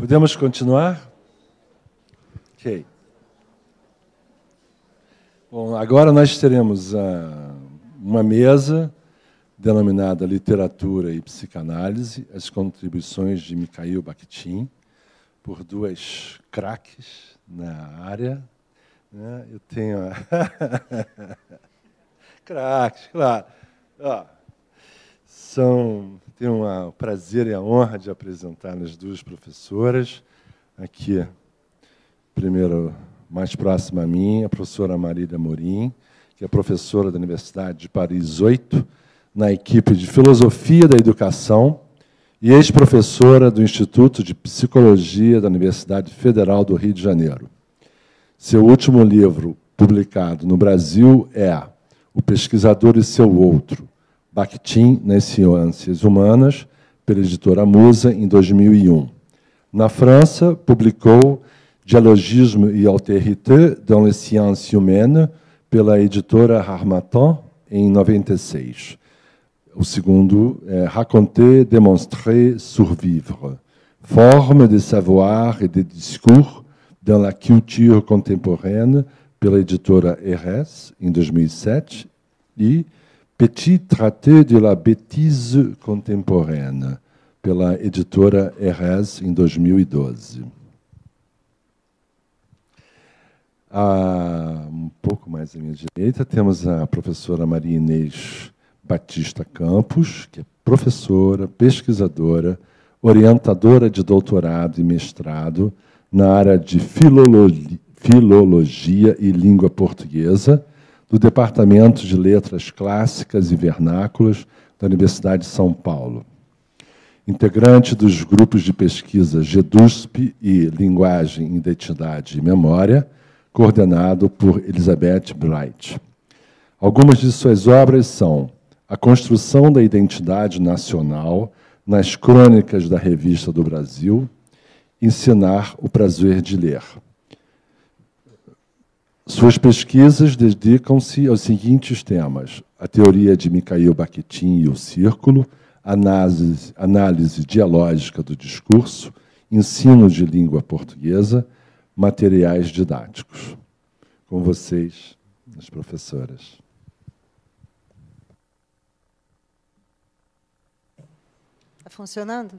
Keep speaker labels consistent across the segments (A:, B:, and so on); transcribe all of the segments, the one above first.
A: Podemos continuar? Ok. Bom, agora nós teremos uma mesa denominada Literatura e Psicanálise, as contribuições de Mikhail Bakhtin, por duas craques na área. Né? Eu tenho... craques, claro. Tenho o prazer e a honra de apresentar as duas professoras. Aqui, primeiro, mais próxima a mim, a professora Marília Morim, que é professora da Universidade de Paris 8, na equipe de Filosofia da Educação e ex-professora do Instituto de Psicologia da Universidade Federal do Rio de Janeiro. Seu último livro, publicado no Brasil, é O Pesquisador e Seu Outro, Bakhtin nas Ciências Humanas, pela editora Musa, em 2001. Na França, publicou Dialogisme et Altérité dans les Sciences Humaines, pela editora Harmattan, em 96. O segundo é Raconter, Démontrer, Survivre, Forme de savoir et de discours dans la culture contemporaine, pela editora Erres, em 2007, e Petit traité de la bêtise contemporaine, pela editora Erres, em 2012. Um pouco mais à minha direita, temos a professora Maria Inês Batista Campos, que é professora, pesquisadora, orientadora de doutorado e mestrado na área de filologia e língua portuguesa, do Departamento de Letras Clássicas e Vernáculas da Universidade de São Paulo. Integrante dos grupos de pesquisa GEDUSP e Linguagem, Identidade e Memória, coordenado por Elizabeth Bright. Algumas de suas obras são A Construção da Identidade Nacional nas Crônicas da Revista do Brasil, Ensinar o Prazer de Ler. Suas pesquisas dedicam-se aos seguintes temas: a teoria de Mikhail Bakhtin e o círculo, análise dialógica do discurso, ensino de língua portuguesa, materiais didáticos. Com vocês, as professoras.
B: Está funcionando?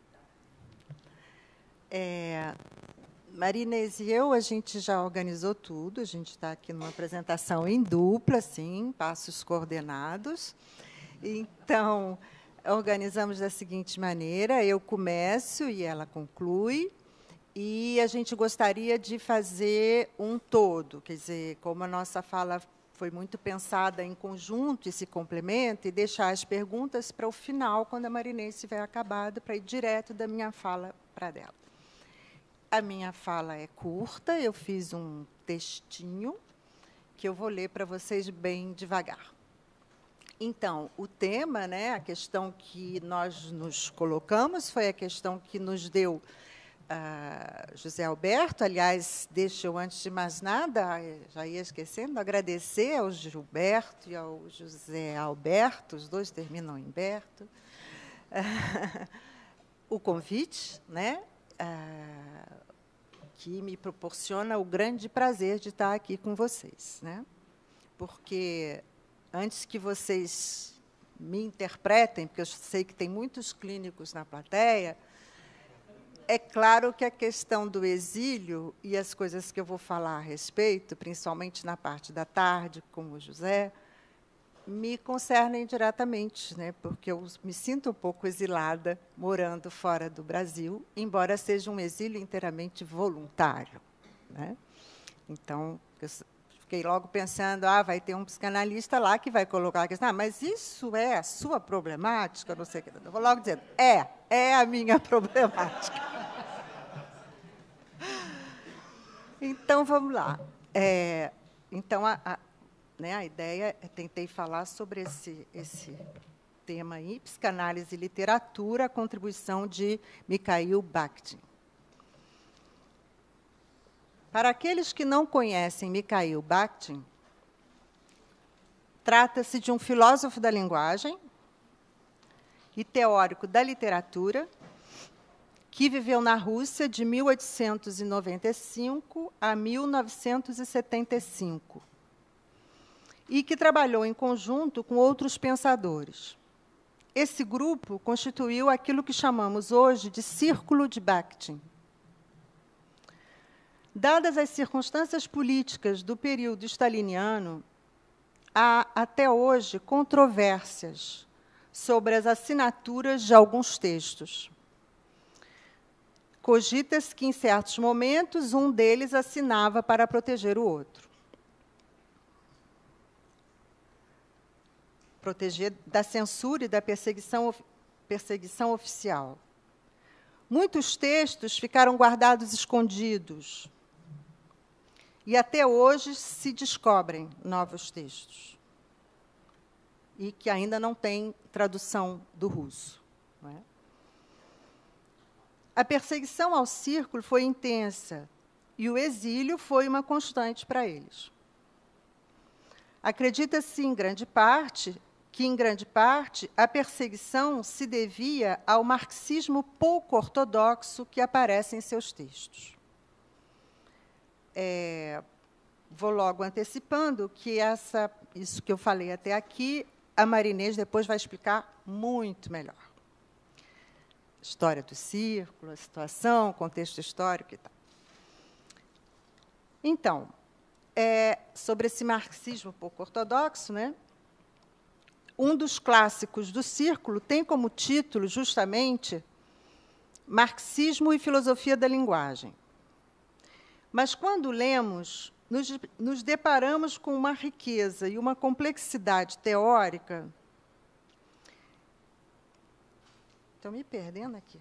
B: Maria Inês e eu, a gente já organizou tudo, a gente está aqui numa apresentação em dupla, assim, passos coordenados. Então, organizamos da seguinte maneira: eu começo e ela conclui, e a gente gostaria de fazer um todo, quer dizer, como a nossa fala foi muito pensada em conjunto e se complementa, e deixar as perguntas para o final, quando a Maria Inês estiver acabado, para ir direto da minha fala para dela. A minha fala é curta, eu fiz um textinho que eu vou ler para vocês bem devagar. Então, o tema, né, a questão que nós nos colocamos, foi a questão que nos deu José Alberto. Aliás, deixa eu, antes de mais nada, já ia esquecendo, agradecer ao Gilberto e ao José Alberto, os dois terminam em Berto, o convite, né, que me proporciona o grande prazer de estar aqui com vocês, né? Porque, antes que vocês me interpretem, porque eu sei que tem muitos clínicos na plateia, é claro que a questão do exílio e as coisas que eu vou falar a respeito, principalmente na parte da tarde, com o José, me concernem diretamente, né? Porque eu me sinto um pouco exilada, morando fora do Brasil, embora seja um exílio inteiramente voluntário, né? Então, eu fiquei logo pensando, vai ter um psicanalista lá que vai colocar a questão, mas isso é a sua problemática? Não sei o que. Eu vou logo dizendo, é a minha problemática. Então, vamos lá. Então, a ideia é, tentei falar sobre esse tema aí, psicanálise e literatura, a contribuição de Mikhail Bakhtin. Para aqueles que não conhecem Mikhail Bakhtin, trata-se de um filósofo da linguagem e teórico da literatura que viveu na Rússia de 1895 a 1975 e que trabalhou em conjunto com outros pensadores. Esse grupo constituiu aquilo que chamamos hoje de Círculo de Bakhtin. Dadas as circunstâncias políticas do período staliniano, há, até hoje, controvérsias sobre as assinaturas de alguns textos. Cogita-se que, em certos momentos, um deles assinava para proteger o outro. Proteger da censura e da perseguição oficial. Muitos textos ficaram guardados escondidos. E, até hoje, se descobrem novos textos. E que ainda não têm tradução do russo. Não é? A perseguição ao círculo foi intensa e o exílio foi uma constante para eles. Acredita-se, em grande parte, a perseguição se devia ao marxismo pouco ortodoxo que aparece em seus textos. Vou logo antecipando que isso que eu falei até aqui, a Marinês depois vai explicar muito melhor. História do círculo, a situação, contexto histórico e tal. Então, sobre esse marxismo pouco ortodoxo, né, um dos clássicos do círculo tem como título, justamente, Marxismo e Filosofia da Linguagem. Mas, quando lemos, nos deparamos com uma riqueza e uma complexidade teórica. Estou me perdendo aqui.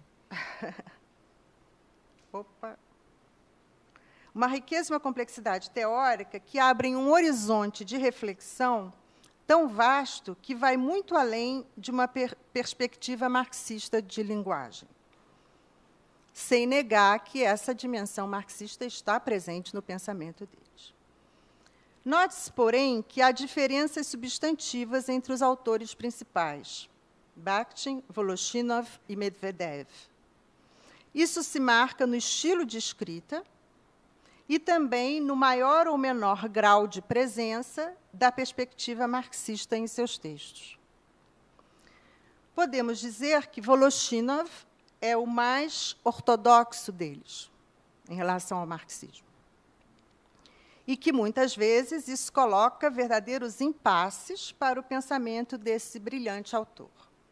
B: Opa. Uma riqueza e uma complexidade teórica que abrem um horizonte de reflexão tão vasto que vai muito além de uma perspectiva marxista de linguagem, sem negar que essa dimensão marxista está presente no pensamento deles. Note-se, porém, que há diferenças substantivas entre os autores principais, Bakhtin, Voloshinov e Medvedev. Isso se marca no estilo de escrita e também no maior ou menor grau de presença da perspectiva marxista em seus textos. Podemos dizer que Voloshinov é o mais ortodoxo deles, em relação ao marxismo. E que, muitas vezes, isso coloca verdadeiros impasses para o pensamento desse brilhante autor.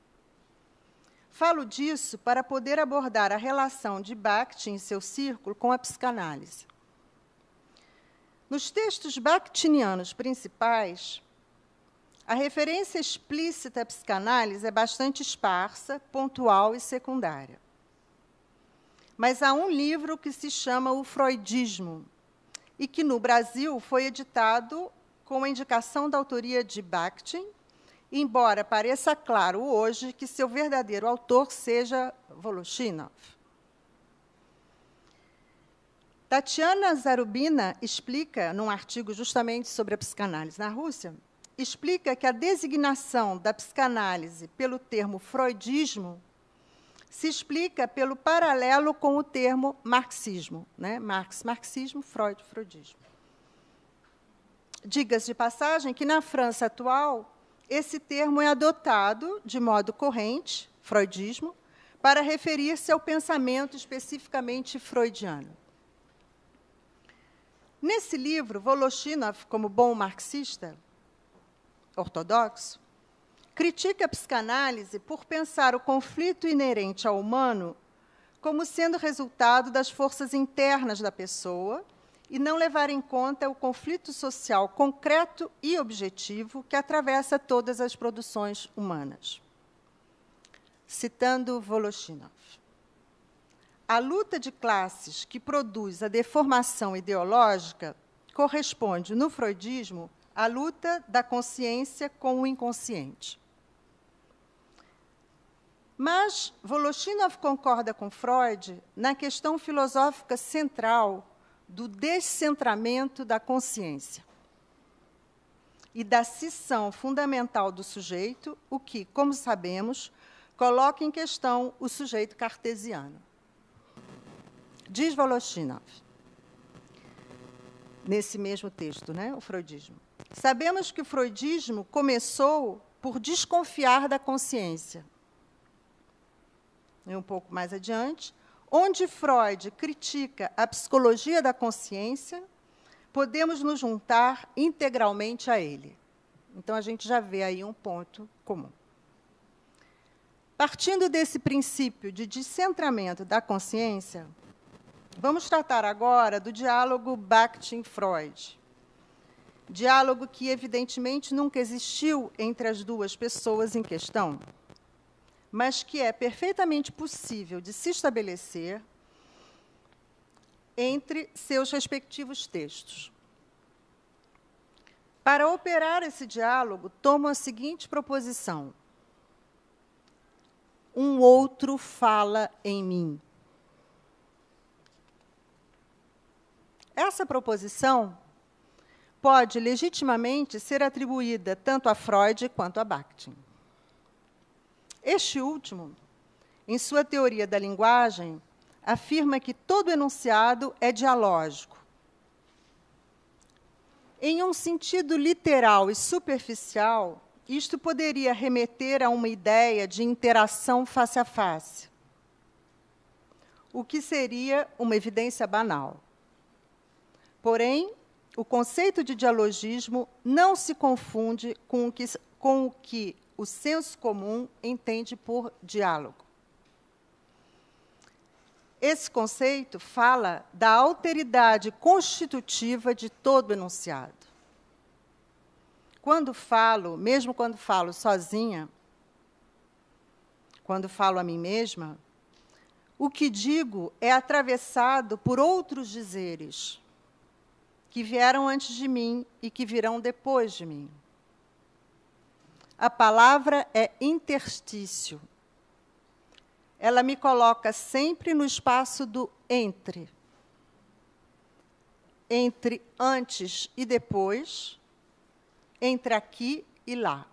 B: Falo disso para poder abordar a relação de Bakhtin e seu círculo com a psicanálise. Nos textos bakhtinianos principais, a referência explícita à psicanálise é bastante esparsa, pontual e secundária. Mas há um livro que se chama O Freudismo, e que, no Brasil, foi editado com a indicação da autoria de Bakhtin, embora pareça claro hoje que seu verdadeiro autor seja Voloshinov. Tatiana Zarubina explica, num artigo justamente sobre a psicanálise na Rússia, explica que a designação da psicanálise pelo termo freudismo se explica pelo paralelo com o termo marxismo, né? Marx, marxismo, Freud, freudismo. Diga-se de passagem que, na França atual, esse termo é adotado de modo corrente, freudismo, para referir-se ao pensamento especificamente freudiano. Nesse livro, Voloshinov, como bom marxista ortodoxo, critica a psicanálise por pensar o conflito inerente ao humano como sendo resultado das forças internas da pessoa e não levar em conta o conflito social concreto e objetivo que atravessa todas as produções humanas. Citando Voloshinov. A luta de classes que produz a deformação ideológica corresponde, no freudismo, à luta da consciência com o inconsciente. Mas Voloshinov concorda com Freud na questão filosófica central do descentramento da consciência e da cisão fundamental do sujeito, o que, como sabemos, coloca em questão o sujeito cartesiano. Diz Voloshinov, nesse mesmo texto, né, o freudismo. Sabemos que o freudismo começou por desconfiar da consciência. E um pouco mais adiante, onde Freud critica a psicologia da consciência, podemos nos juntar integralmente a ele. Então, a gente já vê aí um ponto comum. Partindo desse princípio de descentramento da consciência, vamos tratar agora do diálogo Bakhtin-Freud. Diálogo que, evidentemente, nunca existiu entre as duas pessoas em questão, mas que é perfeitamente possível de se estabelecer entre seus respectivos textos. Para operar esse diálogo, tomo a seguinte proposição: um outro fala em mim. Essa proposição pode legitimamente ser atribuída tanto a Freud quanto a Bakhtin. Este último, em sua teoria da linguagem, afirma que todo enunciado é dialógico. Em um sentido literal e superficial, isto poderia remeter a uma ideia de interação face a face, o que seria uma evidência banal. Porém, o conceito de dialogismo não se confunde com o que o senso comum entende por diálogo. Esse conceito fala da alteridade constitutiva de todo enunciado. Quando falo, mesmo quando falo sozinha, quando falo a mim mesma, o que digo é atravessado por outros dizeres que vieram antes de mim e que virão depois de mim. A palavra é interstício. Ela me coloca sempre no espaço do entre. Entre antes e depois, entre aqui e lá.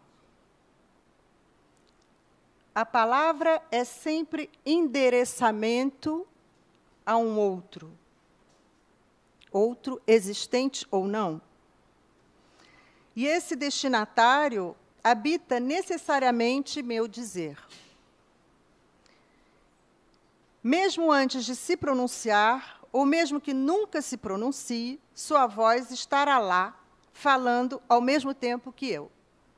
B: A palavra é sempre endereçamento a um outro. Outro existente ou não. E esse destinatário habita necessariamente meu dizer. Mesmo antes de se pronunciar, ou mesmo que nunca se pronuncie, sua voz estará lá, falando ao mesmo tempo que eu.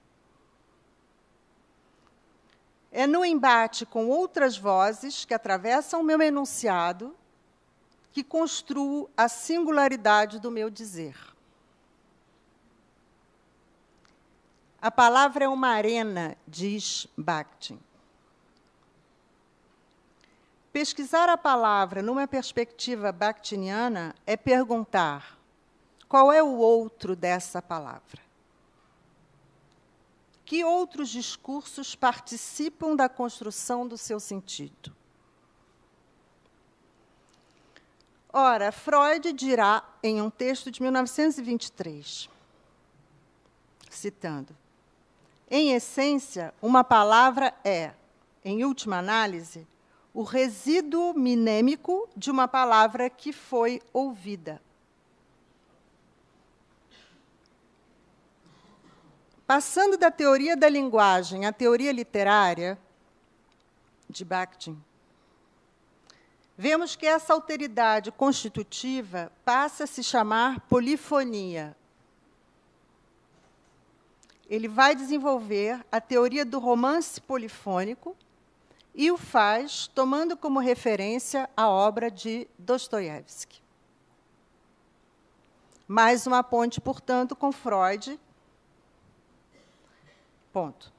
B: É no embate com outras vozes que atravessam o meu enunciado que construo a singularidade do meu dizer. A palavra é uma arena, diz Bakhtin. Pesquisar a palavra numa perspectiva bakhtiniana é perguntar: qual é o outro dessa palavra? Que outros discursos participam da construção do seu sentido? Ora, Freud dirá em um texto de 1923, citando: em essência, uma palavra é, em última análise, o resíduo minêmico de uma palavra que foi ouvida. Passando da teoria da linguagem à teoria literária de Bakhtin, vemos que essa alteridade constitutiva passa a se chamar polifonia. Ele vai desenvolver a teoria do romance polifônico e o faz tomando como referência a obra de Dostoiévski. Mais uma ponte, portanto, com Freud. Ponto.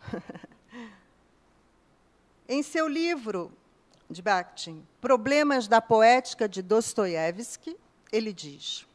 B: Em seu livro de Bakhtin, Problemas da Poética de Dostoiévski, ele diz: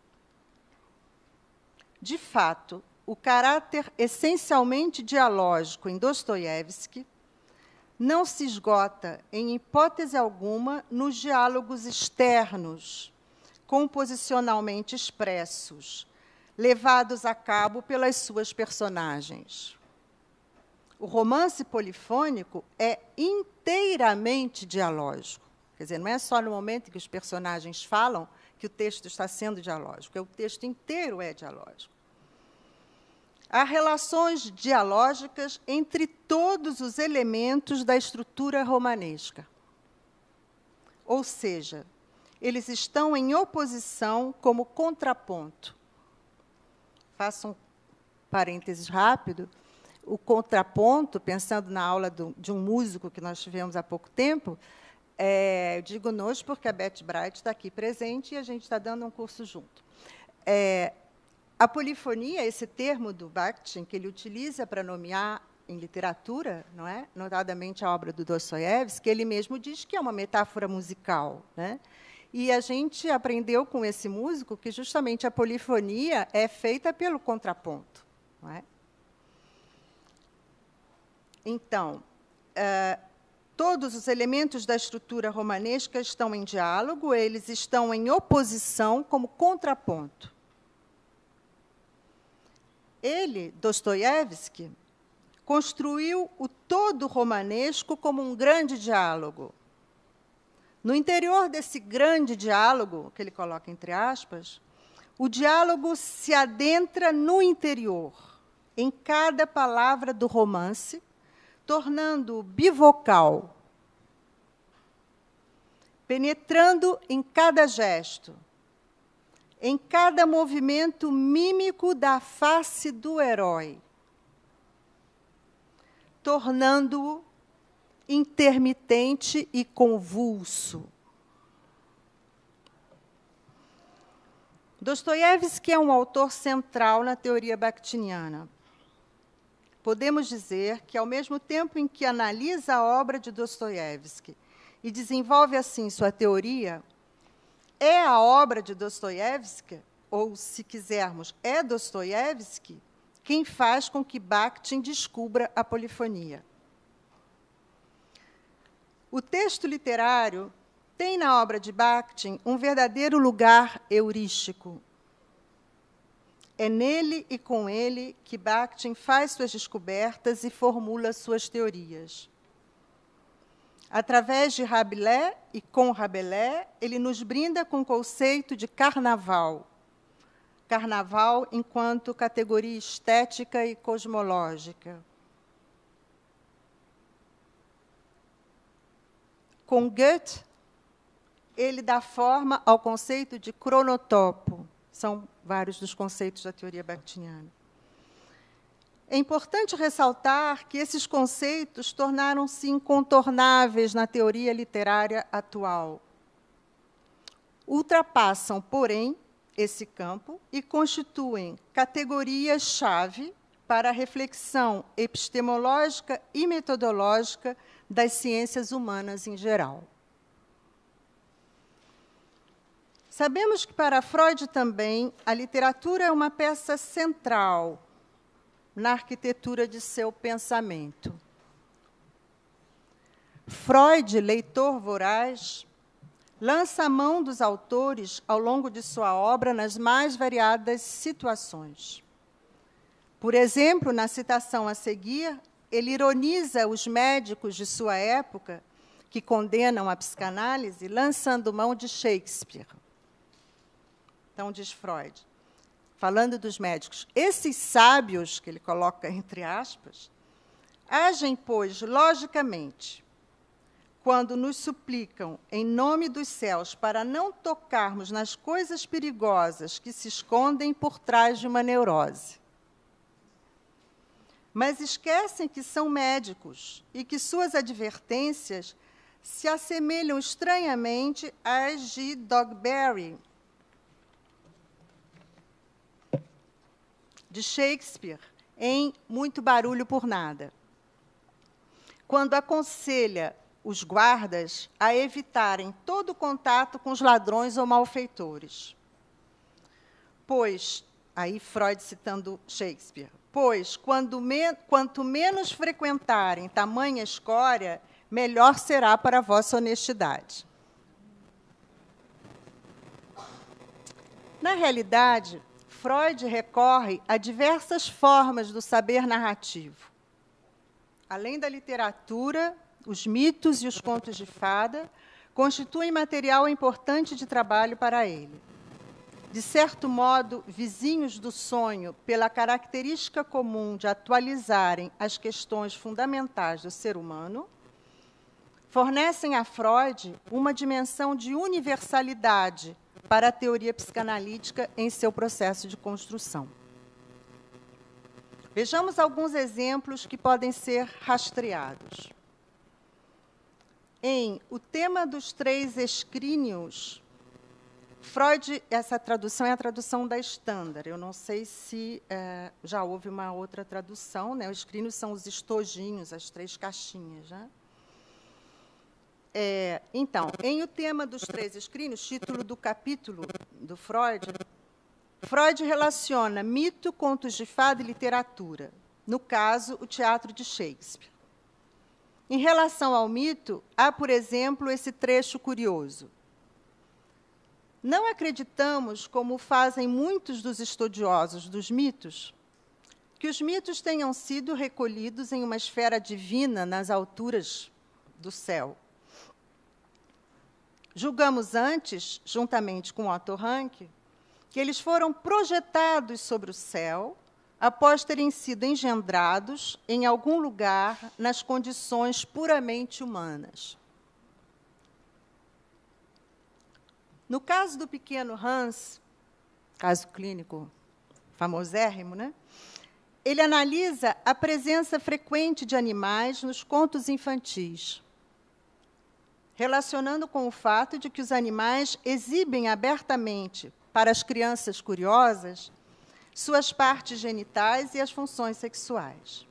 B: de fato, o caráter essencialmente dialógico em Dostoiévski não se esgota, em hipótese alguma, nos diálogos externos, composicionalmente expressos, levados a cabo pelas suas personagens. O romance polifônico é inteiramente dialógico. Quer dizer, não é só no momento em que os personagens falam que o texto está sendo dialógico, o texto inteiro é dialógico. Há relações dialógicas entre todos os elementos da estrutura romanesca. Ou seja, eles estão em oposição como contraponto. Faço um parênteses rápido. O contraponto, pensando na aula de um músico que nós tivemos há pouco tempo, digo nós porque a Beth Bright está aqui presente e a gente está dando um curso junto. A polifonia, esse termo do Bakhtin, que ele utiliza para nomear em literatura, não é? Notadamente a obra do Dostoiévski, ele mesmo diz que é uma metáfora musical, né? E a gente aprendeu com esse músico que justamente a polifonia é feita pelo contraponto, não é? Então, todos os elementos da estrutura romanesca estão em diálogo, eles estão em oposição como contraponto. Ele, Dostoiévski, construiu o todo romanesco como um grande diálogo. No interior desse grande diálogo, que ele coloca entre aspas, o diálogo se adentra no interior, em cada palavra do romance, tornando-o bivocal, penetrando em cada gesto, em cada movimento mímico da face do herói, tornando-o intermitente e convulso. Dostoiévski é um autor central na teoria bakhtiniana. Podemos dizer que, ao mesmo tempo em que analisa a obra de Dostoiévski e desenvolve, assim, sua teoria, é a obra de Dostoiévski, ou, se quisermos, é Dostoiévski, quem faz com que Bakhtin descubra a polifonia. O texto literário tem, na obra de Bakhtin, um verdadeiro lugar heurístico. É nele e com ele que Bakhtin faz suas descobertas e formula suas teorias. Através de Rabelais e com Rabelais, ele nos brinda com o conceito de carnaval. Carnaval enquanto categoria estética e cosmológica. Com Goethe, ele dá forma ao conceito de cronotopo. São vários dos conceitos da teoria bakhtiniana. É importante ressaltar que esses conceitos tornaram-se incontornáveis na teoria literária atual. Ultrapassam, porém, esse campo e constituem categorias-chave para a reflexão epistemológica e metodológica das ciências humanas em geral. Sabemos que, para Freud também, a literatura é uma peça central na arquitetura de seu pensamento. Freud, leitor voraz, lança a mão dos autores ao longo de sua obra nas mais variadas situações. Por exemplo, na citação a seguir, ele ironiza os médicos de sua época que condenam a psicanálise, lançando mão de Shakespeare. Então, diz Freud, falando dos médicos, esses sábios, que ele coloca entre aspas, agem, pois, logicamente, quando nos suplicam, em nome dos céus, para não tocarmos nas coisas perigosas que se escondem por trás de uma neurose. Mas esquecem que são médicos e que suas advertências se assemelham estranhamente às de Dogberry, de Shakespeare, em Muito Barulho por Nada, quando aconselha os guardas a evitarem todo contato com os ladrões ou malfeitores. Pois, aí Freud citando Shakespeare, pois, quanto menos frequentarem tamanha escória, melhor será para a vossa honestidade. Na realidade, Freud recorre a diversas formas do saber narrativo. Além da literatura, os mitos e os contos de fada, constituem material importante de trabalho para ele. De certo modo, vizinhos do sonho, pela característica comum de atualizarem as questões fundamentais do ser humano, fornecem a Freud uma dimensão de universalidade para a teoria psicanalítica em seu processo de construção. Vejamos alguns exemplos que podem ser rastreados. Em O Tema dos Três Escrínios, Freud, essa tradução é a tradução da Standard. Eu não sei se já houve uma outra tradução, né? Os escrínios são os estojinhos, as três caixinhas. Né? Então, em O Tema dos Três Escrínios, título do capítulo do Freud, Freud relaciona mito, contos de fada e literatura. No caso, o teatro de Shakespeare. Em relação ao mito, há, por exemplo, esse trecho curioso. Não acreditamos, como fazem muitos dos estudiosos dos mitos, que os mitos tenham sido recolhidos em uma esfera divina nas alturas do céu. Julgamos antes, juntamente com Otto Rank, que eles foram projetados sobre o céu após terem sido engendrados em algum lugar nas condições puramente humanas. No caso do pequeno Hans, caso clínico famosérrimo, né? Ele analisa a presença frequente de animais nos contos infantis, relacionando com o fato de que os animais exibem abertamente para as crianças curiosas suas partes genitais e as funções sexuais.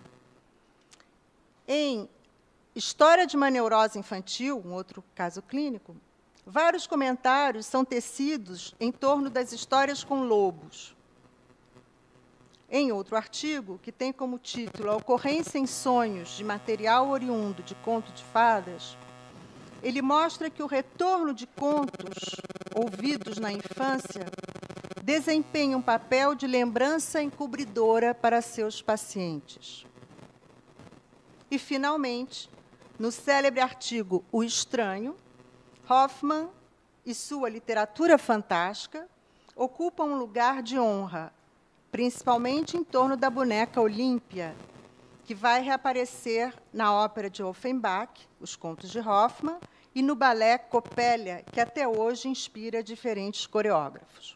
B: Em História de uma Neurose Infantil, um outro caso clínico, vários comentários são tecidos em torno das histórias com lobos. Em outro artigo, que tem como título A Ocorrência em Sonhos de Material Oriundo de Conto de Fadas, ele mostra que o retorno de contos ouvidos na infância desempenha um papel de lembrança encobridora para seus pacientes. E, finalmente, no célebre artigo O Estranho, Hoffmann e sua literatura fantástica ocupam um lugar de honra, principalmente em torno da boneca Olímpia, que vai reaparecer na ópera de Offenbach, Os Contos de Hoffmann, e no balé Coppelia, que até hoje inspira diferentes coreógrafos.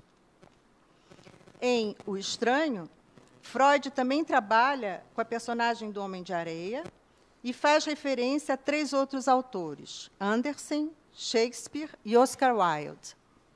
B: Em O Estranho, Freud também trabalha com a personagem do Homem de Areia e faz referência a 3 outros autores, Andersen, Shakespeare e Oscar Wilde.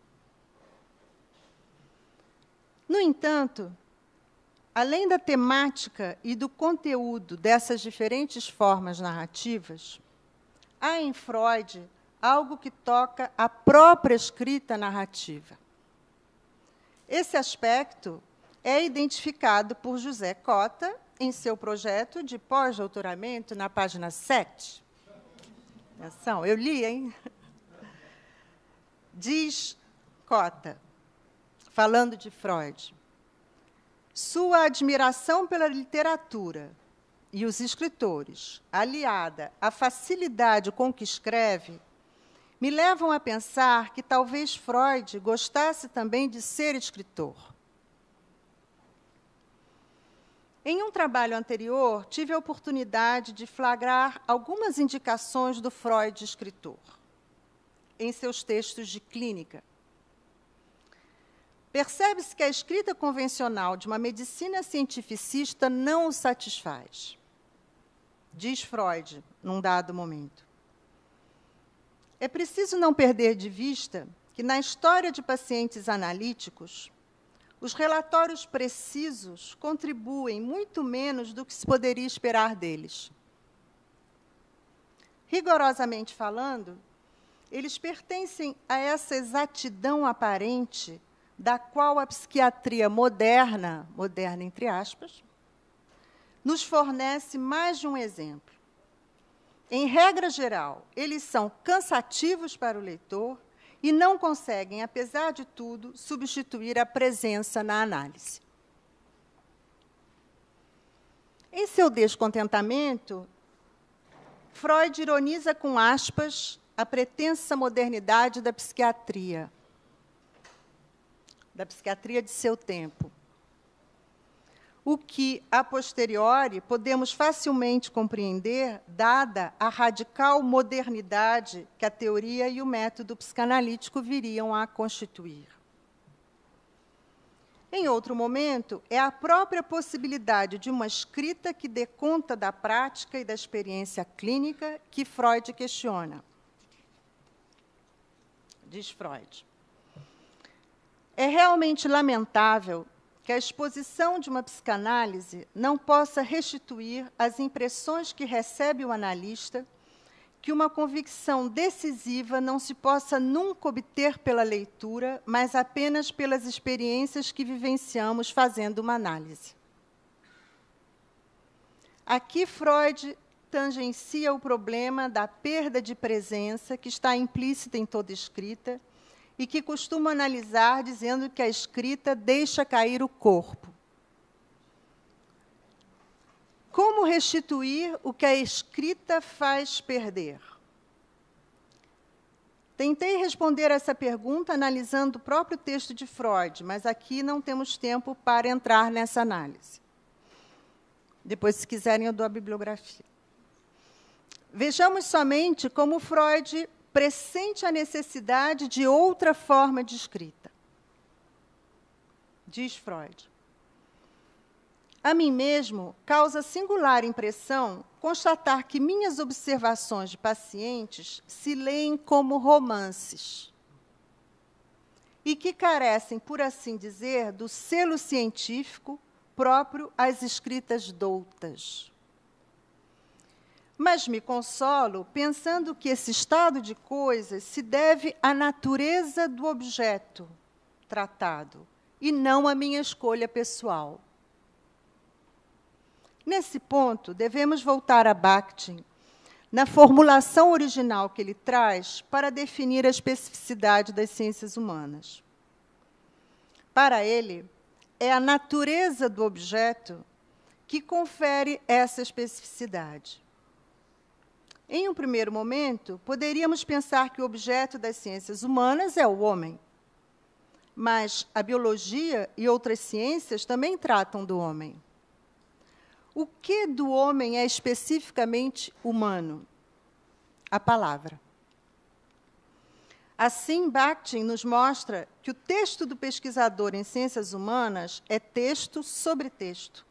B: No entanto, além da temática e do conteúdo dessas diferentes formas narrativas, há em Freud algo que toca a própria escrita narrativa. Esse aspecto é identificado por José Cota em seu projeto de pós-doutoramento na página 7. Atenção, eu li, hein? Diz Cota, falando de Freud, sua admiração pela literatura e os escritores, aliada à facilidade com que escreve, me levam a pensar que talvez Freud gostasse também de ser escritor. Em um trabalho anterior, tive a oportunidade de flagrar algumas indicações do Freud escritor, em seus textos de clínica. Percebe-se que a escrita convencional de uma medicina cientificista não o satisfaz. Diz Freud, num dado momento. É preciso não perder de vista que, na história de pacientes analíticos, os relatórios precisos contribuem muito menos do que se poderia esperar deles. Rigorosamente falando, eles pertencem a essa exatidão aparente da qual a psiquiatria moderna, moderna entre aspas, nos fornece mais de um exemplo. Em regra geral, eles são cansativos para o leitor e não conseguem, apesar de tudo, substituir a presença na análise. Em seu descontentamento, Freud ironiza com aspas a pretensa modernidade da psiquiatria de seu tempo. O que, a posteriori, podemos facilmente compreender, dada a radical modernidade que a teoria e o método psicanalítico viriam a constituir. Em outro momento, é a própria possibilidade de uma escrita que dê conta da prática e da experiência clínica que Freud questiona. Diz Freud. É realmente lamentável que a exposição de uma psicanálise não possa restituir as impressões que recebe o analista, que uma convicção decisiva não se possa nunca obter pela leitura, mas apenas pelas experiências que vivenciamos fazendo uma análise. Aqui Freud tangencia o problema da perda de presença que está implícita em toda escrita e que costuma analisar dizendo que a escrita deixa cair o corpo. Como restituir o que a escrita faz perder? Tentei responder essa pergunta analisando o próprio texto de Freud, mas aqui não temos tempo para entrar nessa análise. Depois, se quiserem, eu dou a bibliografia. Vejamos somente como Freud pressente a necessidade de outra forma de escrita. Diz Freud. A mim mesmo causa singular impressão constatar que minhas observações de pacientes se leem como romances e que carecem, por assim dizer, do selo científico próprio às escritas doutas. Mas me consolo pensando que esse estado de coisas se deve à natureza do objeto tratado e não à minha escolha pessoal. Nesse ponto, devemos voltar a Bakhtin, na formulação original que ele traz para definir a especificidade das ciências humanas. Para ele, é a natureza do objeto que confere essa especificidade. Em um primeiro momento, poderíamos pensar que o objeto das ciências humanas é o homem. Mas a biologia e outras ciências também tratam do homem. O que do homem é especificamente humano? A palavra. Assim, Bakhtin nos mostra que o texto do pesquisador em ciências humanas é texto sobre texto.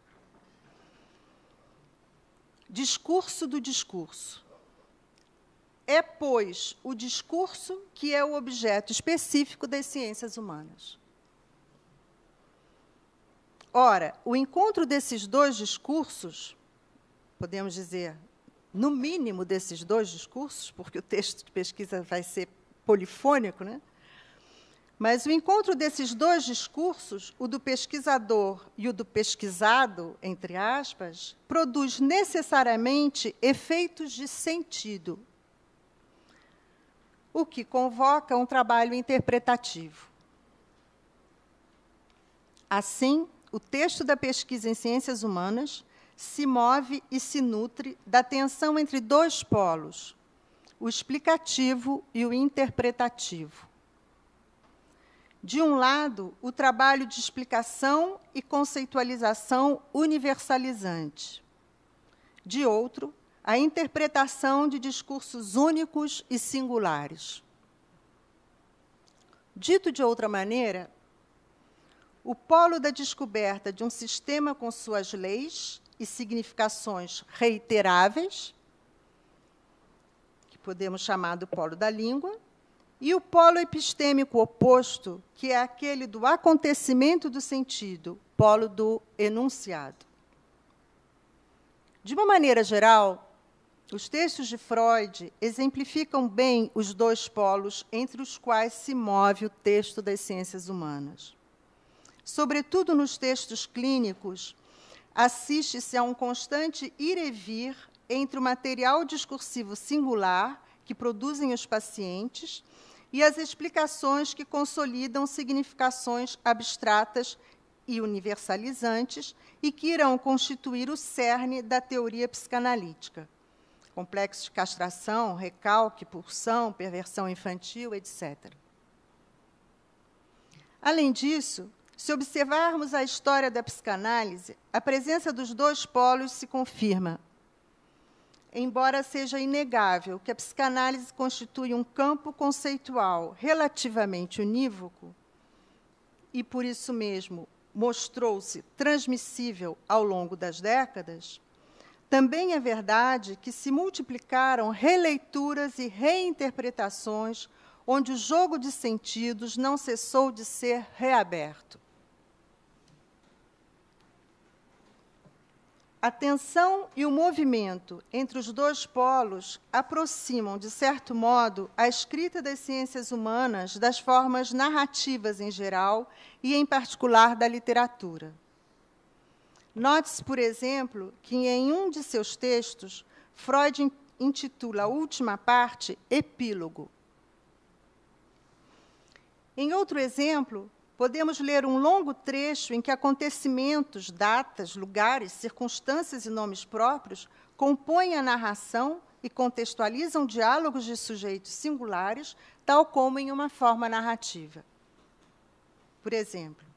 B: Discurso do discurso. É, pois, o discurso que é o objeto específico das ciências humanas. Ora, o encontro desses dois discursos, podemos dizer, no mínimo desses dois discursos, porque o texto de pesquisa vai ser polifônico, né? Mas o encontro desses dois discursos, o do pesquisador e o do pesquisado, entre aspas, produz necessariamente efeitos de sentido, o que convoca um trabalho interpretativo. Assim, o texto da pesquisa em ciências humanas se move e se nutre da tensão entre dois polos, o explicativo e o interpretativo. De um lado, o trabalho de explicação e conceitualização universalizante. De outro, a interpretação de discursos únicos e singulares. Dito de outra maneira, o polo da descoberta de um sistema com suas leis e significações reiteráveis, que podemos chamar do polo da língua, e o polo epistêmico oposto, que é aquele do acontecimento do sentido, polo do enunciado. De uma maneira geral, os textos de Freud exemplificam bem os dois polos entre os quais se move o texto das ciências humanas. Sobretudo nos textos clínicos, assiste-se a um constante ir e vir entre o material discursivo singular que produzem os pacientes e as explicações que consolidam significações abstratas e universalizantes e que irão constituir o cerne da teoria psicanalítica. complexos de castração, recalque, pulsão, perversão infantil, etc. Além disso, se observarmos a história da psicanálise, a presença dos dois polos se confirma, embora seja inegável que a psicanálise constitui um campo conceitual relativamente unívoco e, por isso mesmo, mostrou-se transmissível ao longo das décadas, também é verdade que se multiplicaram releituras e reinterpretações onde o jogo de sentidos não cessou de ser reaberto. A tensão e o movimento entre os dois polos aproximam, de certo modo, a escrita das ciências humanas das formas narrativas em geral e, em particular, da literatura. Note-se, por exemplo, que, em um de seus textos, Freud intitula a última parte Epílogo. Em outro exemplo, podemos ler um longo trecho em que acontecimentos, datas, lugares, circunstâncias e nomes próprios compõem a narração e contextualizam diálogos de sujeitos singulares, tal como em uma forma narrativa. Por exemplo,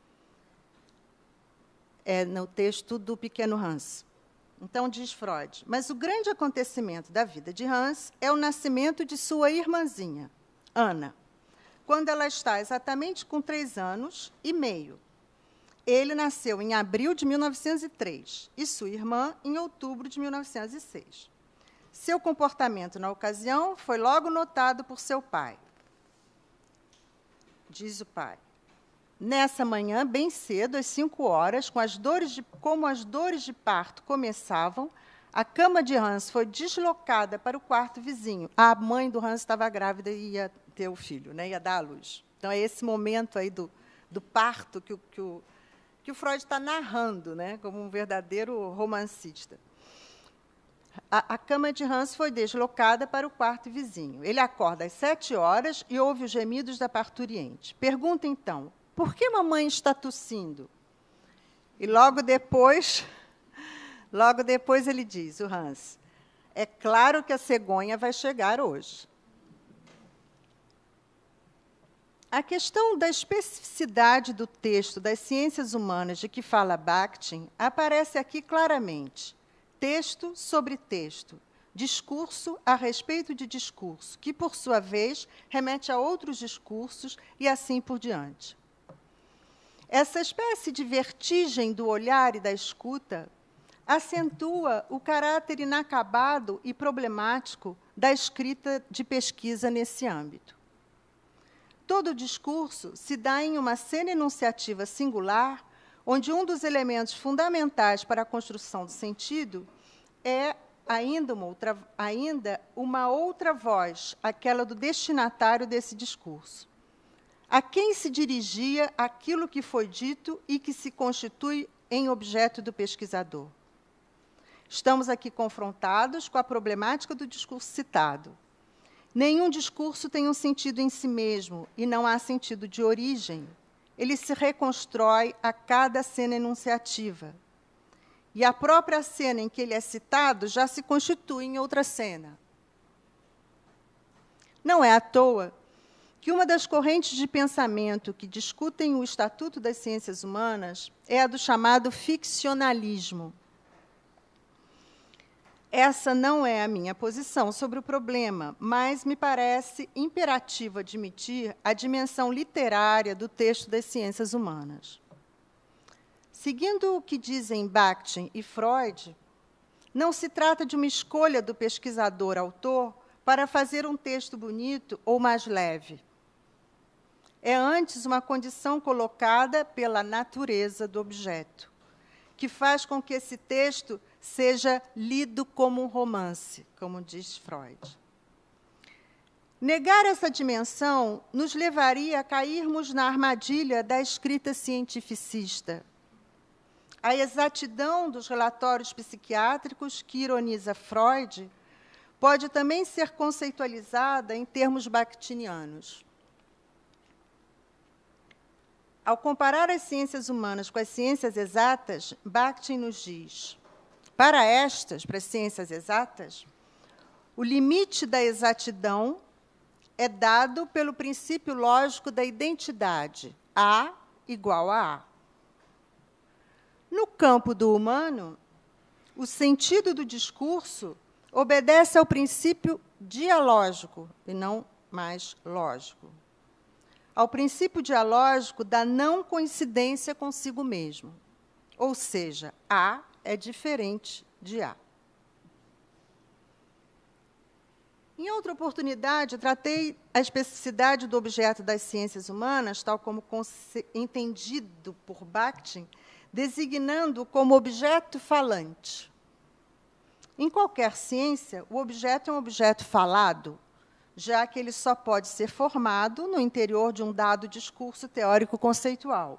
B: no texto do pequeno Hans. Então, diz Freud, mas o grande acontecimento da vida de Hans é o nascimento de sua irmãzinha, Ana, quando ela está exatamente com 3 anos e meio. Ele nasceu em abril de 1903 e sua irmã em outubro de 1906. Seu comportamento na ocasião foi logo notado por seu pai. Diz o pai, nessa manhã, bem cedo, às 5 horas, como as dores de parto começavam, a cama de Hans foi deslocada para o quarto vizinho. A mãe do Hans estava grávida e ia ter o filho, né, ia dar à luz. Então, é esse momento aí do parto que o Freud está narrando, né, como um verdadeiro romancista. A cama de Hans foi deslocada para o quarto vizinho. Ele acorda às 7 horas e ouve os gemidos da parturiente. Pergunta, então, por que mamãe está tossindo? E logo depois ele diz, o Hans, é claro que a cegonha vai chegar hoje. A questão da especificidade do texto das ciências humanas de que fala Bakhtin aparece aqui claramente. Texto sobre texto, discurso a respeito de discurso, que, por sua vez, remete a outros discursos e assim por diante. Essa espécie de vertigem do olhar e da escuta acentua o caráter inacabado e problemático da escrita de pesquisa nesse âmbito. Todo discurso se dá em uma cena enunciativa singular, onde um dos elementos fundamentais para a construção do sentido é ainda uma outra voz, aquela do destinatário desse discurso. A quem se dirigia aquilo que foi dito e que se constitui em objeto do pesquisador. Estamos aqui confrontados com a problemática do discurso citado. Nenhum discurso tem um sentido em si mesmo e não há sentido de origem. Ele se reconstrói a cada cena enunciativa. E a própria cena em que ele é citado já se constitui em outra cena. Não é à toa que uma das correntes de pensamento que discutem o Estatuto das Ciências Humanas é a do chamado ficcionalismo. Essa não é a minha posição sobre o problema, mas me parece imperativo admitir a dimensão literária do texto das ciências humanas. Seguindo o que dizem Bakhtin e Freud, não se trata de uma escolha do pesquisador-autor para fazer um texto bonito ou mais leve. É antes uma condição colocada pela natureza do objeto, que faz com que esse texto seja lido como um romance, como diz Freud. Negar essa dimensão nos levaria a cairmos na armadilha da escrita cientificista. A exatidão dos relatórios psiquiátricos, que ironiza Freud, pode também ser conceitualizada em termos bakhtinianos. Ao comparar as ciências humanas com as ciências exatas, Bakhtin nos diz: para as ciências exatas, O limite da exatidão é dado pelo princípio lógico da identidade, A igual a A. No campo do humano, o sentido do discurso obedece ao princípio dialógico, e não mais lógico. Ao princípio dialógico da não coincidência consigo mesmo. Ou seja, A é diferente de A. Em outra oportunidade, tratei a especificidade do objeto das ciências humanas, tal como entendido por Bakhtin, designando como objeto falante. Em qualquer ciência, o objeto é um objeto falado, já que ele só pode ser formado no interior de um dado discurso teórico-conceitual.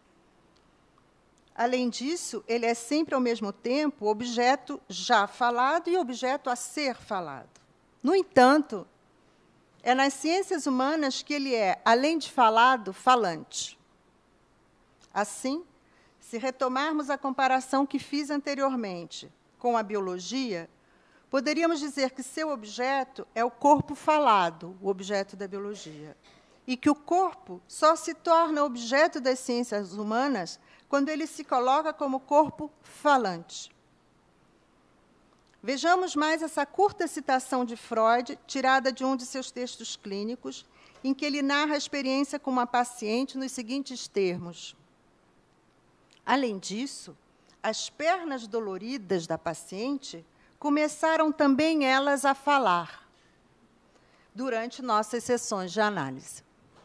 B: Além disso, ele é sempre, ao mesmo tempo, objeto já falado e objeto a ser falado. No entanto, é nas ciências humanas que ele é, além de falado, falante. Assim, se retomarmos a comparação que fiz anteriormente com a biologia, poderíamos dizer que seu objeto é o corpo falado, o objeto da biologia, e que o corpo só se torna objeto das ciências humanas quando ele se coloca como corpo falante. Vejamos mais essa curta citação de Freud, tirada de um de seus textos clínicos, em que ele narra a experiência com uma paciente nos seguintes termos. Além disso, as pernas doloridas da paciente começaram também elas a falar durante nossas sessões de análise.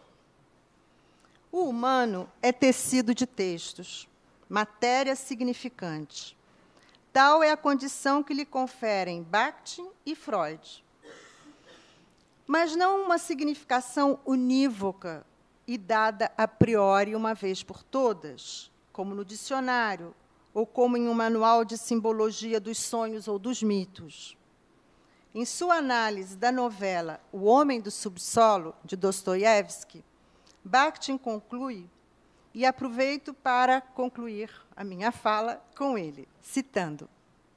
B: O humano é tecido de textos, matéria significante. Tal é a condição que lhe conferem Bakhtin e Freud. Mas não uma significação unívoca e dada a priori uma vez por todas, como no dicionário, ou como em um manual de simbologia dos sonhos ou dos mitos. Em sua análise da novela O Homem do Subsolo, de Dostoiévski, Bakhtin conclui, e aproveito para concluir a minha fala com ele, citando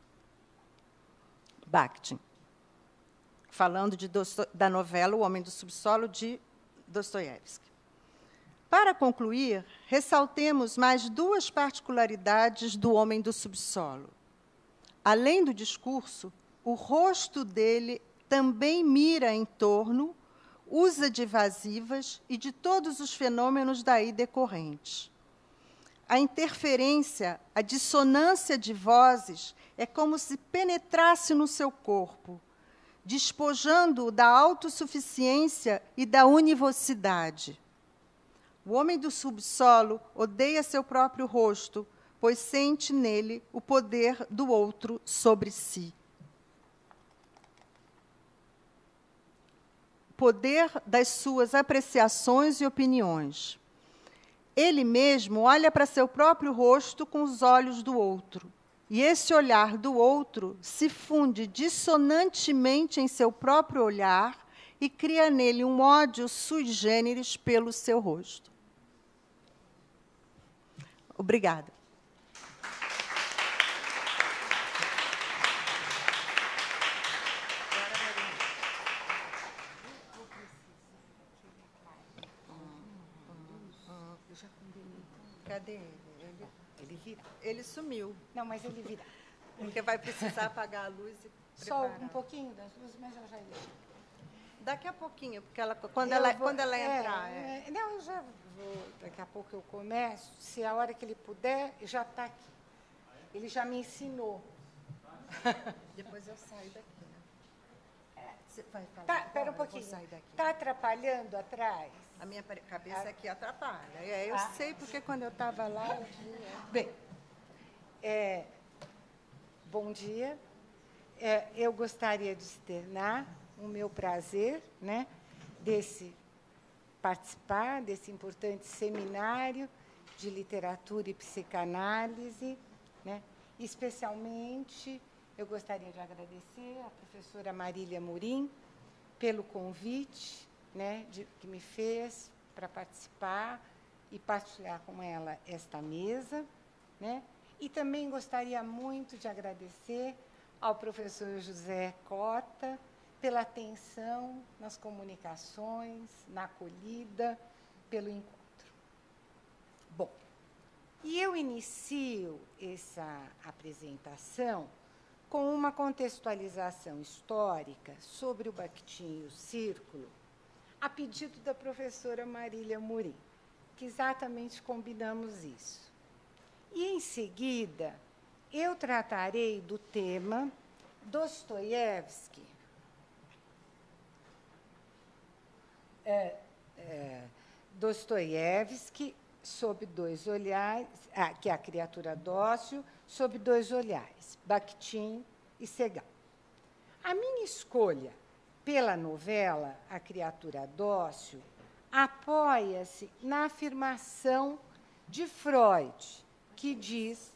B: Bakhtin, falando da novela O Homem do Subsolo, de Dostoiévski. Para concluir, ressaltemos mais duas particularidades do Homem do Subsolo. Além do discurso, o rosto dele também mira em torno, usa de evasivas e de todos os fenômenos daí decorrentes. A interferência, a dissonância de vozes é como se penetrasse no seu corpo, despojando-o da autossuficiência e da univocidade. O homem do subsolo odeia seu próprio rosto, pois sente nele o poder do outro sobre si. Poder das suas apreciações e opiniões. Ele mesmo olha para seu próprio rosto com os olhos do outro, e esse olhar do outro se funde dissonantemente em seu próprio olhar e cria nele um ódio sui generis pelo seu rosto. Obrigada. Cadê ele?
C: Ele vira.
B: Ele sumiu.
C: Não, mas ele vira.
B: Porque vai precisar apagar a luz e
C: Só
B: preparar.
C: um pouquinho das luzes, mas eu já deixo.
B: Daqui a pouquinho, porque quando ela entrar.
C: Não, eu já vou, daqui a pouco eu começo. Se a hora que ele puder, já está aqui. Ele já me ensinou.
B: Depois eu saio daqui. Né? Você vai falar?
C: Tá, espera um pouquinho. Está atrapalhando atrás?
B: A minha cabeça aqui atrapalha. Eu sei, porque quando eu estava lá...
C: Bem, bom dia. Eu gostaria de externar o meu prazer, né, participar desse importante seminário de literatura e psicanálise, né? Especialmente, eu gostaria de agradecer à professora Marília Morim pelo convite, né, que me fez para participar e partilhar com ela esta mesa, né? E também gostaria muito de agradecer ao professor José Cota, pela atenção nas comunicações, na acolhida, pelo encontro. Bom, e eu inicio essa apresentação com uma contextualização histórica sobre o Bakhtin e o Círculo, a pedido da professora Marília Amorim, que exatamente combinamos isso. E, em seguida, eu tratarei do tema Dostoiévski, Dostoiévski sob dois olhares, que é a criatura dócil, sob dois olhares, Bakhtin e Segal. A minha escolha pela novela A Criatura Dócil apoia-se na afirmação de Freud, que diz...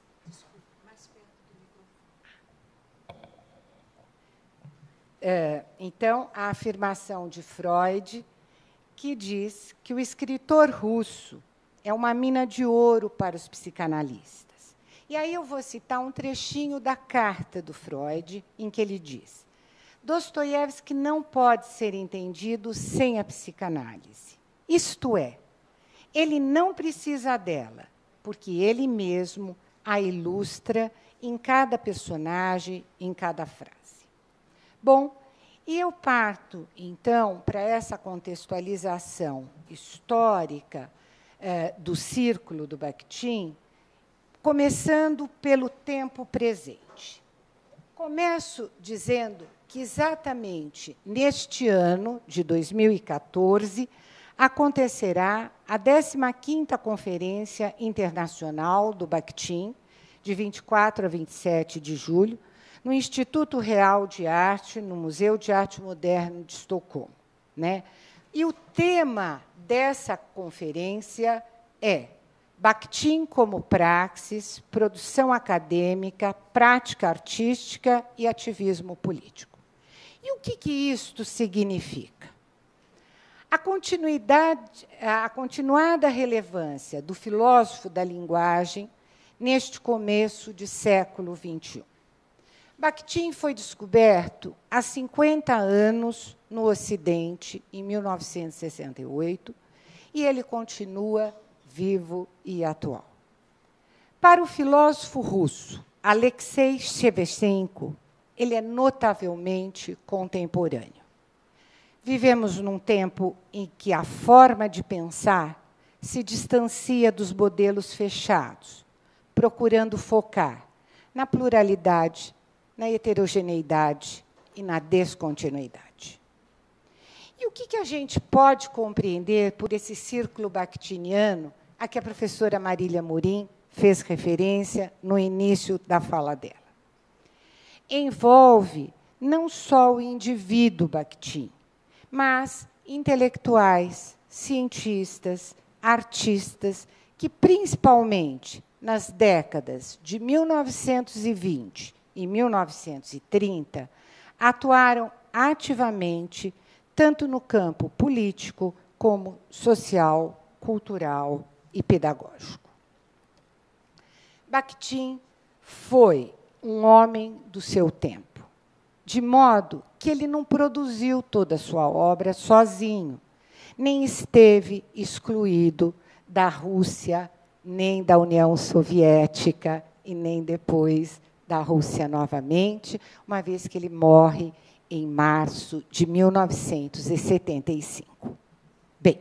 C: Então, a afirmação de Freud, que diz que o escritor russo é uma mina de ouro para os psicanalistas. E aí eu vou citar um trechinho da carta do Freud, em que ele diz: Dostoiévski não pode ser entendido sem a psicanálise. Isto é, ele não precisa dela, porque ele mesmo a ilustra em cada personagem, em cada frase. Bom, e eu parto, então, para essa contextualização histórica do Círculo do Bakhtin, começando pelo tempo presente. Começo dizendo que, exatamente neste ano de 2014, acontecerá a 15ª Conferência Internacional do Bakhtin, de 24 a 27 de julho, no Instituto Real de Arte, no Museu de Arte Moderna de Estocolmo, né? E o tema dessa conferência é Bakhtin como praxis, produção acadêmica, prática artística e ativismo político. E o que isto significa? A continuada relevância do filósofo da linguagem neste começo de século XXI. Bakhtin foi descoberto há 50 anos no Ocidente, em 1968, e ele continua vivo e atual. Para o filósofo russo Alexei Shevchenko, ele é notavelmente contemporâneo. Vivemos num tempo em que a forma de pensar se distancia dos modelos fechados, procurando focar na pluralidade, na heterogeneidade e na descontinuidade. E o que a gente pode compreender por esse círculo bakhtiniano a que a professora Marília Amorim fez referência no início da fala dela? Envolve não só o indivíduo Bakhtin, mas intelectuais, cientistas, artistas, que, principalmente nas décadas de 1920 e 1930, atuaram ativamente tanto no campo político como social, cultural e pedagógico. Bakhtin foi um homem do seu tempo, de modo que ele não produziu toda a sua obra sozinho, nem esteve excluído da Rússia, nem da União Soviética, e nem depois da Rússia novamente, uma vez que ele morre em março de 1975. Bem,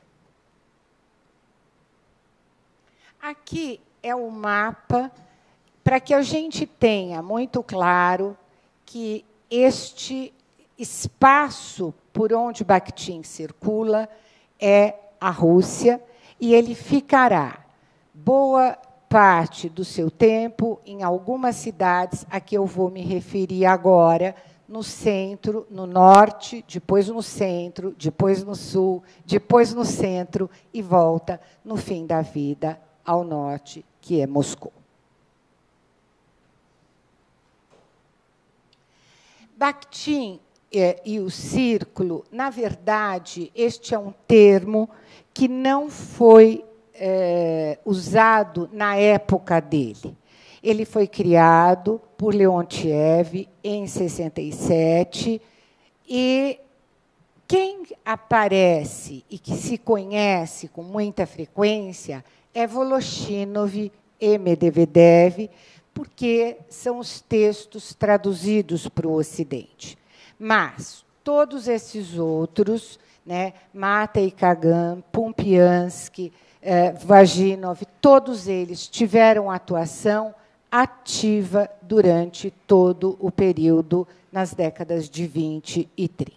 C: aqui é o mapa para que a gente tenha muito claro que este espaço por onde Bakhtin circula é a Rússia, e ele ficará boa parte do seu tempo em algumas cidades a que eu vou me referir agora, no centro, no norte, depois no centro, depois no sul, depois no centro, e volta, no fim da vida, ao norte, que é Moscou. Bakhtin e o círculo, na verdade, este é um termo que não foi usado na época dele. Ele foi criado por Leontiev em 67 E quem aparece e que se conhece com muita frequência é Voloshinov e Medvedev, porque são os textos traduzidos para o Ocidente. Mas todos esses outros, né, Matei Kagan, Pumpiansky, Vaginov, todos eles tiveram atuação ativa durante todo o período nas décadas de 20 e 30.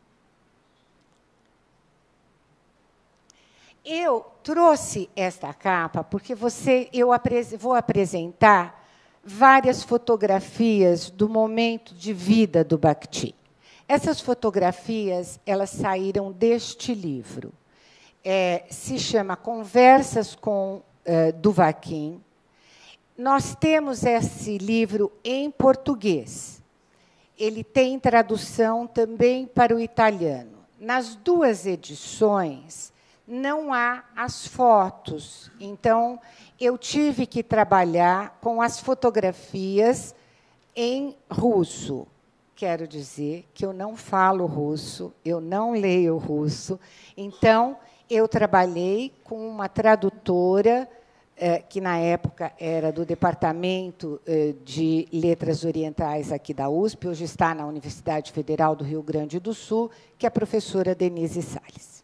C: Eu trouxe esta capa porque eu vou apresentar várias fotografias do momento de vida do Bakhtin. Essas fotografias elas saíram deste livro. Se chama Conversas com Duvakhin. Nós temos esse livro em português. Ele tem tradução também para o italiano. Nas duas edições, não há as fotos. Então, eu tive que trabalhar com as fotografias em russo. Quero dizer que eu não falo russo, eu não leio russo. Então, eu trabalhei com uma tradutora, que, na época, era do Departamento de Letras Orientais aqui da USP, hoje está na Universidade Federal do Rio Grande do Sul, que é a professora Denise Salles.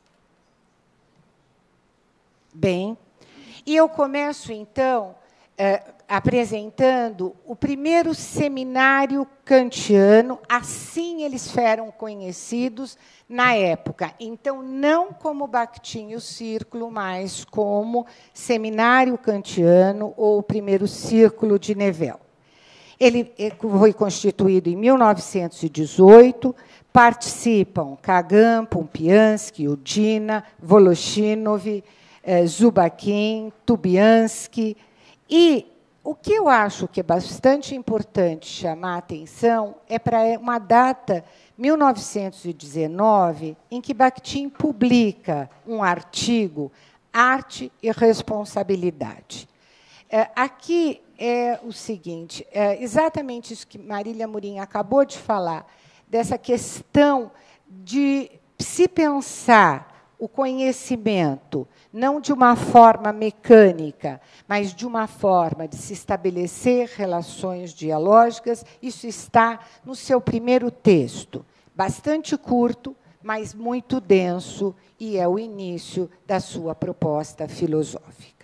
C: Bem, e eu começo, então, apresentando o primeiro seminário kantiano, assim eles eram conhecidos na época. Então, não como Bakhtin e o Círculo, mas como Seminário Kantiano ou o primeiro Círculo de Newell. Ele foi constituído em 1918, participam Kagan, Pumpiansky, Udina, Voloshinov, Zubakhin, Tubiansky. E o que eu acho que é bastante importante chamar a atenção é para uma data, 1919, em que Bakhtin publica um artigo, Arte e Responsabilidade. Aqui é o seguinte, exatamente isso que Marília Amorim acabou de falar, dessa questão de se pensar o conhecimento, não de uma forma mecânica, mas de uma forma de se estabelecer relações dialógicas. Isso está no seu primeiro texto, bastante curto, mas muito denso, e é o início da sua proposta filosófica.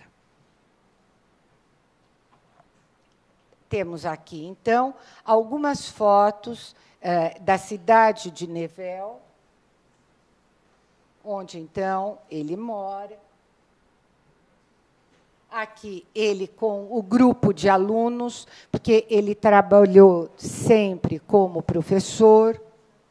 C: Temos aqui, então, algumas fotos da cidade de Newell, onde, então, ele mora. Aqui, ele com o grupo de alunos, porque ele trabalhou sempre como professor.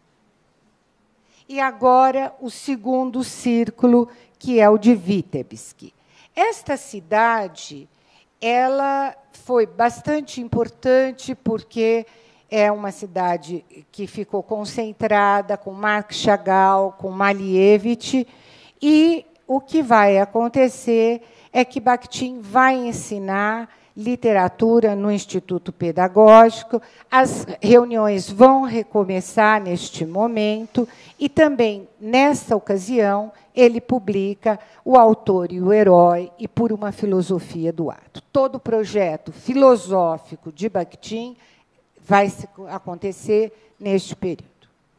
C: E agora, o segundo círculo, que é o de Vitebsk. Esta cidade ela foi bastante importante, porque é uma cidade que ficou concentrada com Marc Chagall, com Malevich, e o que vai acontecer é que Bakhtin vai ensinar literatura no Instituto Pedagógico, as reuniões vão recomeçar neste momento, e também, nessa ocasião, ele publica O Autor e o Herói e Por uma Filosofia do Ato. Todo o projeto filosófico de Bakhtin vai acontecer neste período.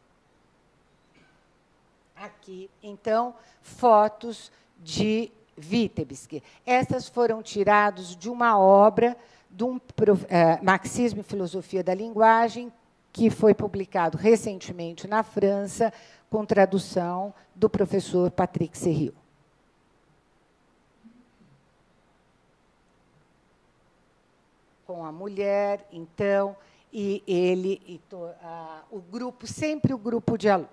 C: Aqui, então, fotos de Vitebsk. Essas foram tiradas de uma obra, de um Marxismo e Filosofia da Linguagem, que foi publicado recentemente na França, com tradução do professor Patrick Serriot. Com a mulher, então, e ele, o grupo, sempre o grupo de alunos.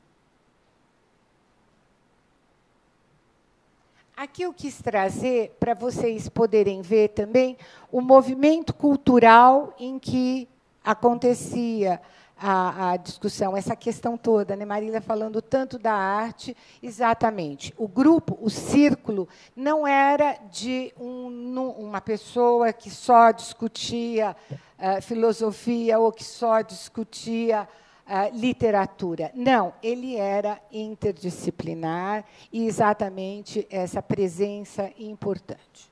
C: Aqui eu quis trazer, para vocês poderem ver também, o movimento cultural em que acontecia a discussão, essa questão toda, né? Marília falando tanto da arte, exatamente. O grupo, o círculo, não era de uma pessoa que só discutia filosofia ou que só discutia literatura. Não, ele era interdisciplinar e exatamente essa presença importante.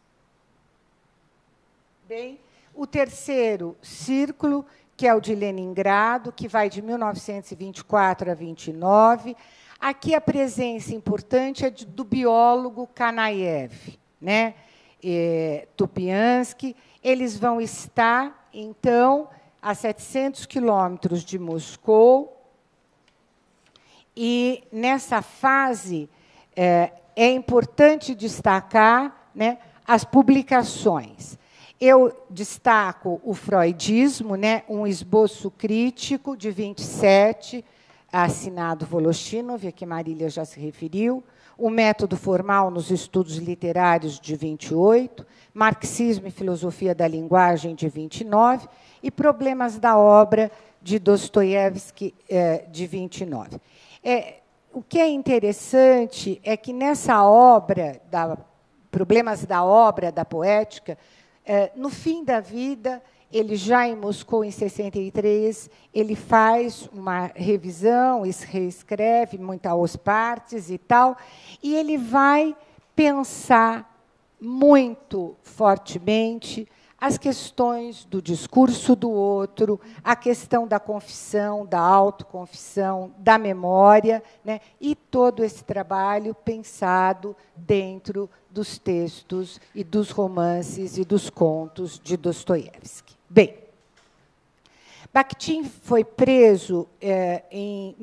C: Bem, o terceiro círculo, que é o de Leningrado, que vai de 1924 a 29. Aqui a presença importante é do biólogo Kanaev, né? Tupiansky. Eles vão estar, então, a 700 quilômetros de Moscou. E, nessa fase, é importante destacar, né, as publicações. Eu destaco o freudismo, né, um esboço crítico, de 27, assinado Voloshinov, a que Marília já se referiu, o método formal nos estudos literários, de 28, marxismo e filosofia da linguagem, de 29, e problemas da obra, de Dostoiévski, de 29. O que é interessante é que, nessa obra, Problemas da Obra, da Poética, no fim da vida, ele já em Moscou, em 63, ele faz uma revisão, reescreve muitas partes e tal, e ele vai pensar muito fortemente as questões do discurso do outro, a questão da confissão, da autoconfissão, da memória, né? E todo esse trabalho pensado dentro dos textos e dos romances e dos contos de Dostoiévski. Bem, Bakhtin foi preso em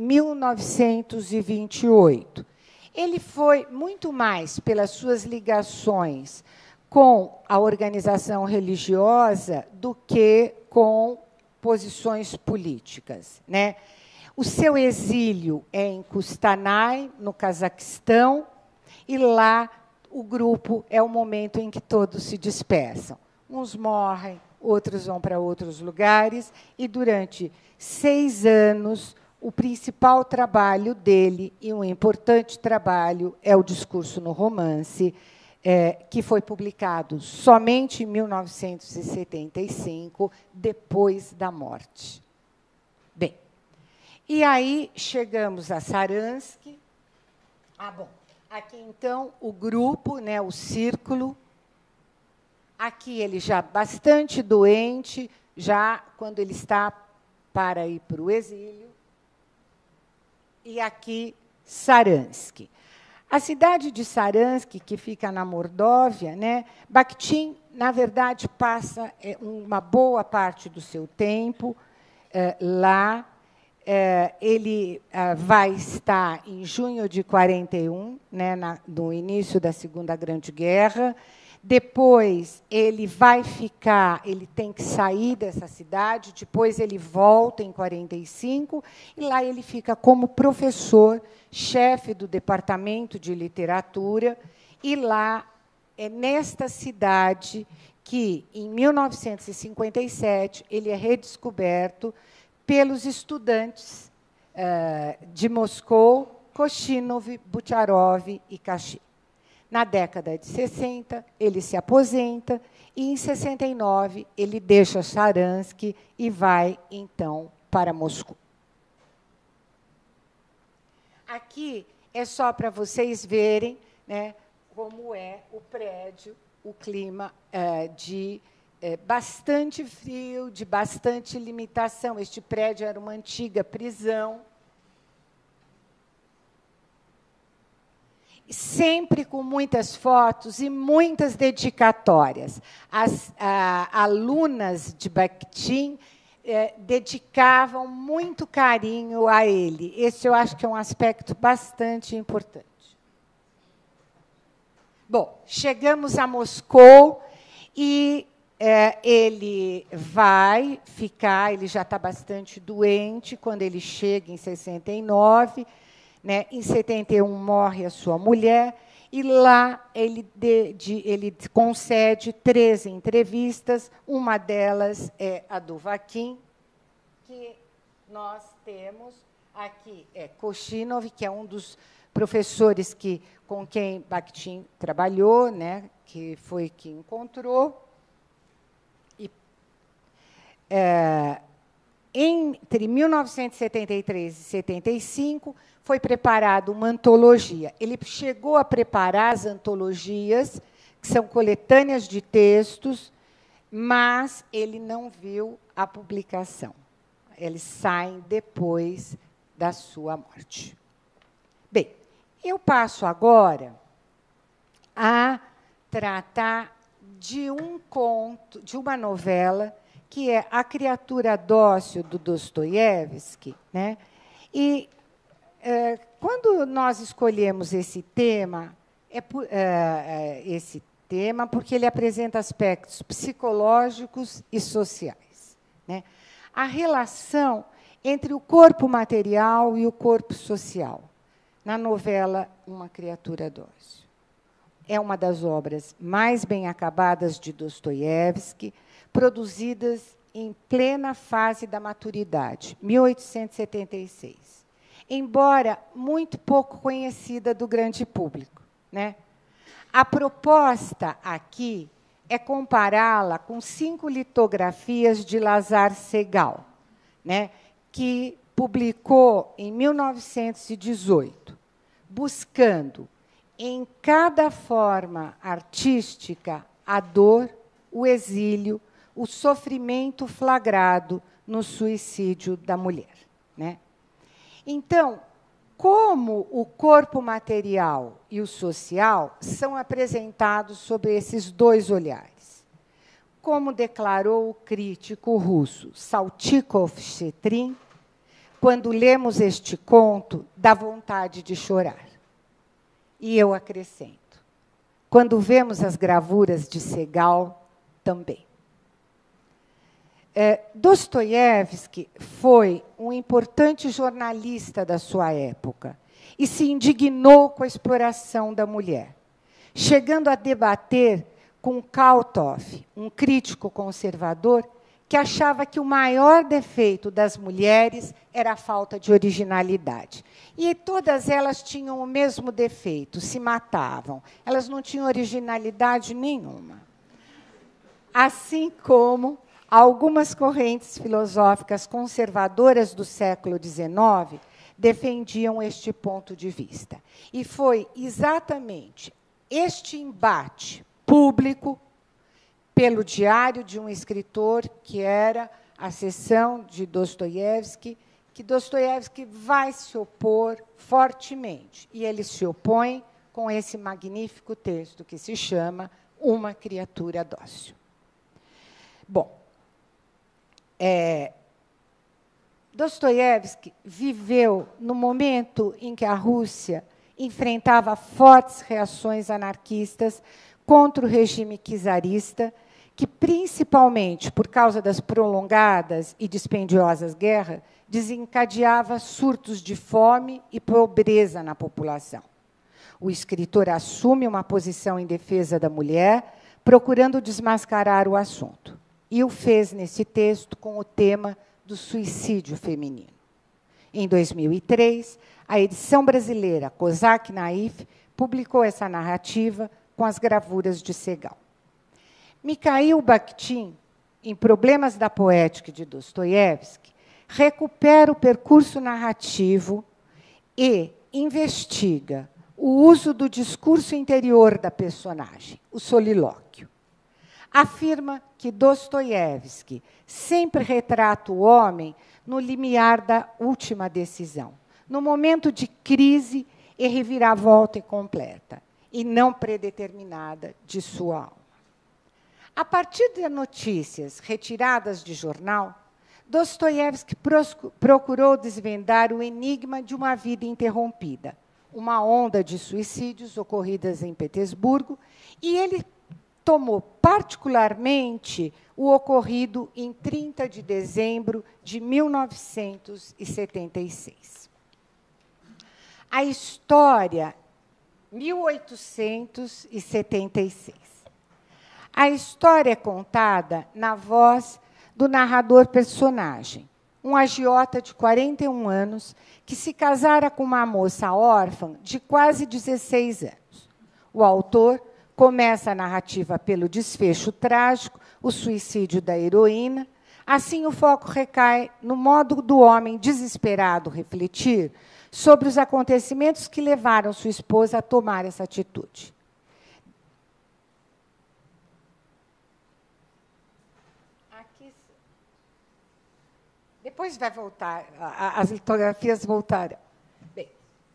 C: 1928. Ele foi muito mais pelas suas ligações com a organização religiosa do que com posições políticas, né? O seu exílio é em Kustanai, no Cazaquistão, e lá o grupo é o momento em que todos se dispersam. Uns morrem, outros vão para outros lugares, e durante 6 anos, o principal trabalho dele, e um importante trabalho, é o Discurso no Romance, que foi publicado somente em 1975, depois da morte. Bem, e aí chegamos a Sharansky. Bom, aqui, então, o grupo, né, o círculo. Aqui ele já bastante doente, já quando ele está para ir para o exílio. E aqui, Sharansky. A cidade de Sharansky, que fica na Mordóvia, né, Bakhtin, na verdade, passa uma boa parte do seu tempo lá. Ele vai estar em junho de 41, né, no início da Segunda Grande Guerra. Depois, ele vai ficar, ele tem que sair dessa cidade, depois ele volta em 45, e lá ele fica como professor, chefe do Departamento de Literatura, e lá é nesta cidade que, em 1957, ele é redescoberto pelos estudantes de Moscou, Koshinov, Butcharov e Kashin. Na década de 60, ele se aposenta, e, em 69, ele deixa Sharansky e vai, então, para Moscou. Aqui é só para vocês verem, né, como é o prédio, o clima de bastante frio, de bastante limitação. Este prédio era uma antiga prisão, sempre com muitas fotos e muitas dedicatórias. As alunas de Bakhtin dedicavam muito carinho a ele. Esse eu acho que é um aspecto bastante importante. Bom, chegamos a Moscou e ele vai ficar, ele já está bastante doente quando ele chega em 69, né? Em 71 morre a sua mulher, e lá ele concede 13 entrevistas, uma delas é a do Vaquim, que nós temos aqui, Koshinov, que é um dos professores com quem Bakhtin trabalhou, né? Que foi que encontrou. entre 1973 e 75, foi preparada uma antologia. Ele chegou a preparar as antologias, que são coletâneas de textos, mas ele não viu a publicação. Eles saem depois da sua morte. Bem, eu passo agora a tratar de um conto, de uma novela, que é A Criatura Dócil, do Dostoiévski, né? E quando nós escolhemos esse tema, porque ele apresenta aspectos psicológicos e sociais, né? A relação entre o corpo material e o corpo social, na novela Uma Criatura Dócil. É uma das obras mais bem acabadas de Dostoiévski, produzidas em plena fase da maturidade, 1876. Embora muito pouco conhecida do grande público, né? A proposta aqui é compará-la com 5 litografias de Lazar Segal, né? Que publicou em 1918, buscando em cada forma artística a dor, o exílio, o sofrimento flagrado no suicídio da mulher, né? Então, como o corpo material e o social são apresentados sob esses 2 olhares? Como declarou o crítico russo Saltykov-Shetrin, quando lemos este conto, dá vontade de chorar. E eu acrescento, quando vemos as gravuras de Segal, também. Dostoiévski foi um importante jornalista da sua época e se indignou com a exploração da mulher, chegando a debater com Kautov, um crítico conservador, que achava que o maior defeito das mulheres era a falta de originalidade. E todas elas tinham o mesmo defeito, se matavam. Elas não tinham originalidade nenhuma. Assim como algumas correntes filosóficas conservadoras do século XIX defendiam este ponto de vista. E foi exatamente este embate público pelo diário de um escritor, que era a seção de Dostoiévski, que Dostoiévski vai se opor fortemente. E ele se opõe com esse magnífico texto que se chama Uma Criatura Dócil. Bom, Dostoiévski viveu no momento em que a Rússia enfrentava fortes reações anarquistas contra o regime czarista, que, principalmente por causa das prolongadas e dispendiosas guerras, desencadeava surtos de fome e pobreza na população. O escritor assume uma posição em defesa da mulher, procurando desmascarar o assunto. E o fez nesse texto com o tema do suicídio feminino. Em 2003, a edição brasileira Kozak Naif publicou essa narrativa com as gravuras de Segal. Mikhail Bakhtin, em Problemas da Poética de Dostoiévski, recupera o percurso narrativo e investiga o uso do discurso interior da personagem, o solilóquio. Afirma que Dostoiévski sempre retrata o homem no limiar da última decisão, no momento de crise e reviravolta incompleta, e não predeterminada de sua alma. A partir de notícias retiradas de jornal, Dostoiévski procurou desvendar o enigma de uma vida interrompida, uma onda de suicídios ocorridas em Petersburgo, e ele tomou particularmente o ocorrido em 30 de dezembro de 1976. A história, 1876. A história é contada na voz do narrador-personagem, um agiota de 41 anos que se casara com uma moça órfã de quase 16 anos. O autor começa a narrativa pelo desfecho trágico, o suicídio da heroína, Assim, o foco recai no modo do homem desesperado refletir sobre os acontecimentos que levaram sua esposa a tomar essa atitude. Aqui, depois vai voltar, as litografias voltarão. Bem,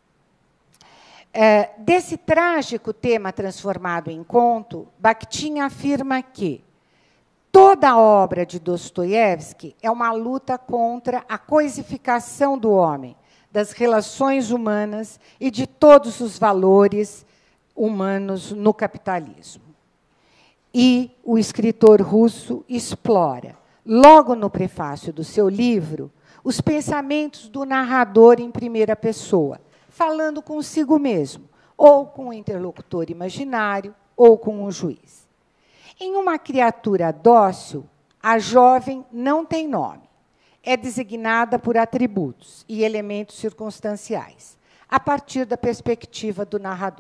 C: desse trágico tema transformado em conto, Bakhtin afirma que toda a obra de Dostoiévski é uma luta contra a coisificação do homem, das relações humanas e de todos os valores humanos no capitalismo. E o escritor russo explora, logo no prefácio do seu livro, os pensamentos do narrador em primeira pessoa, falando consigo mesmo, ou com o interlocutor imaginário, ou com o juiz. Em Uma Criatura Dócil, a jovem não tem nome. É designada por atributos e elementos circunstanciais, a partir da perspectiva do narrador.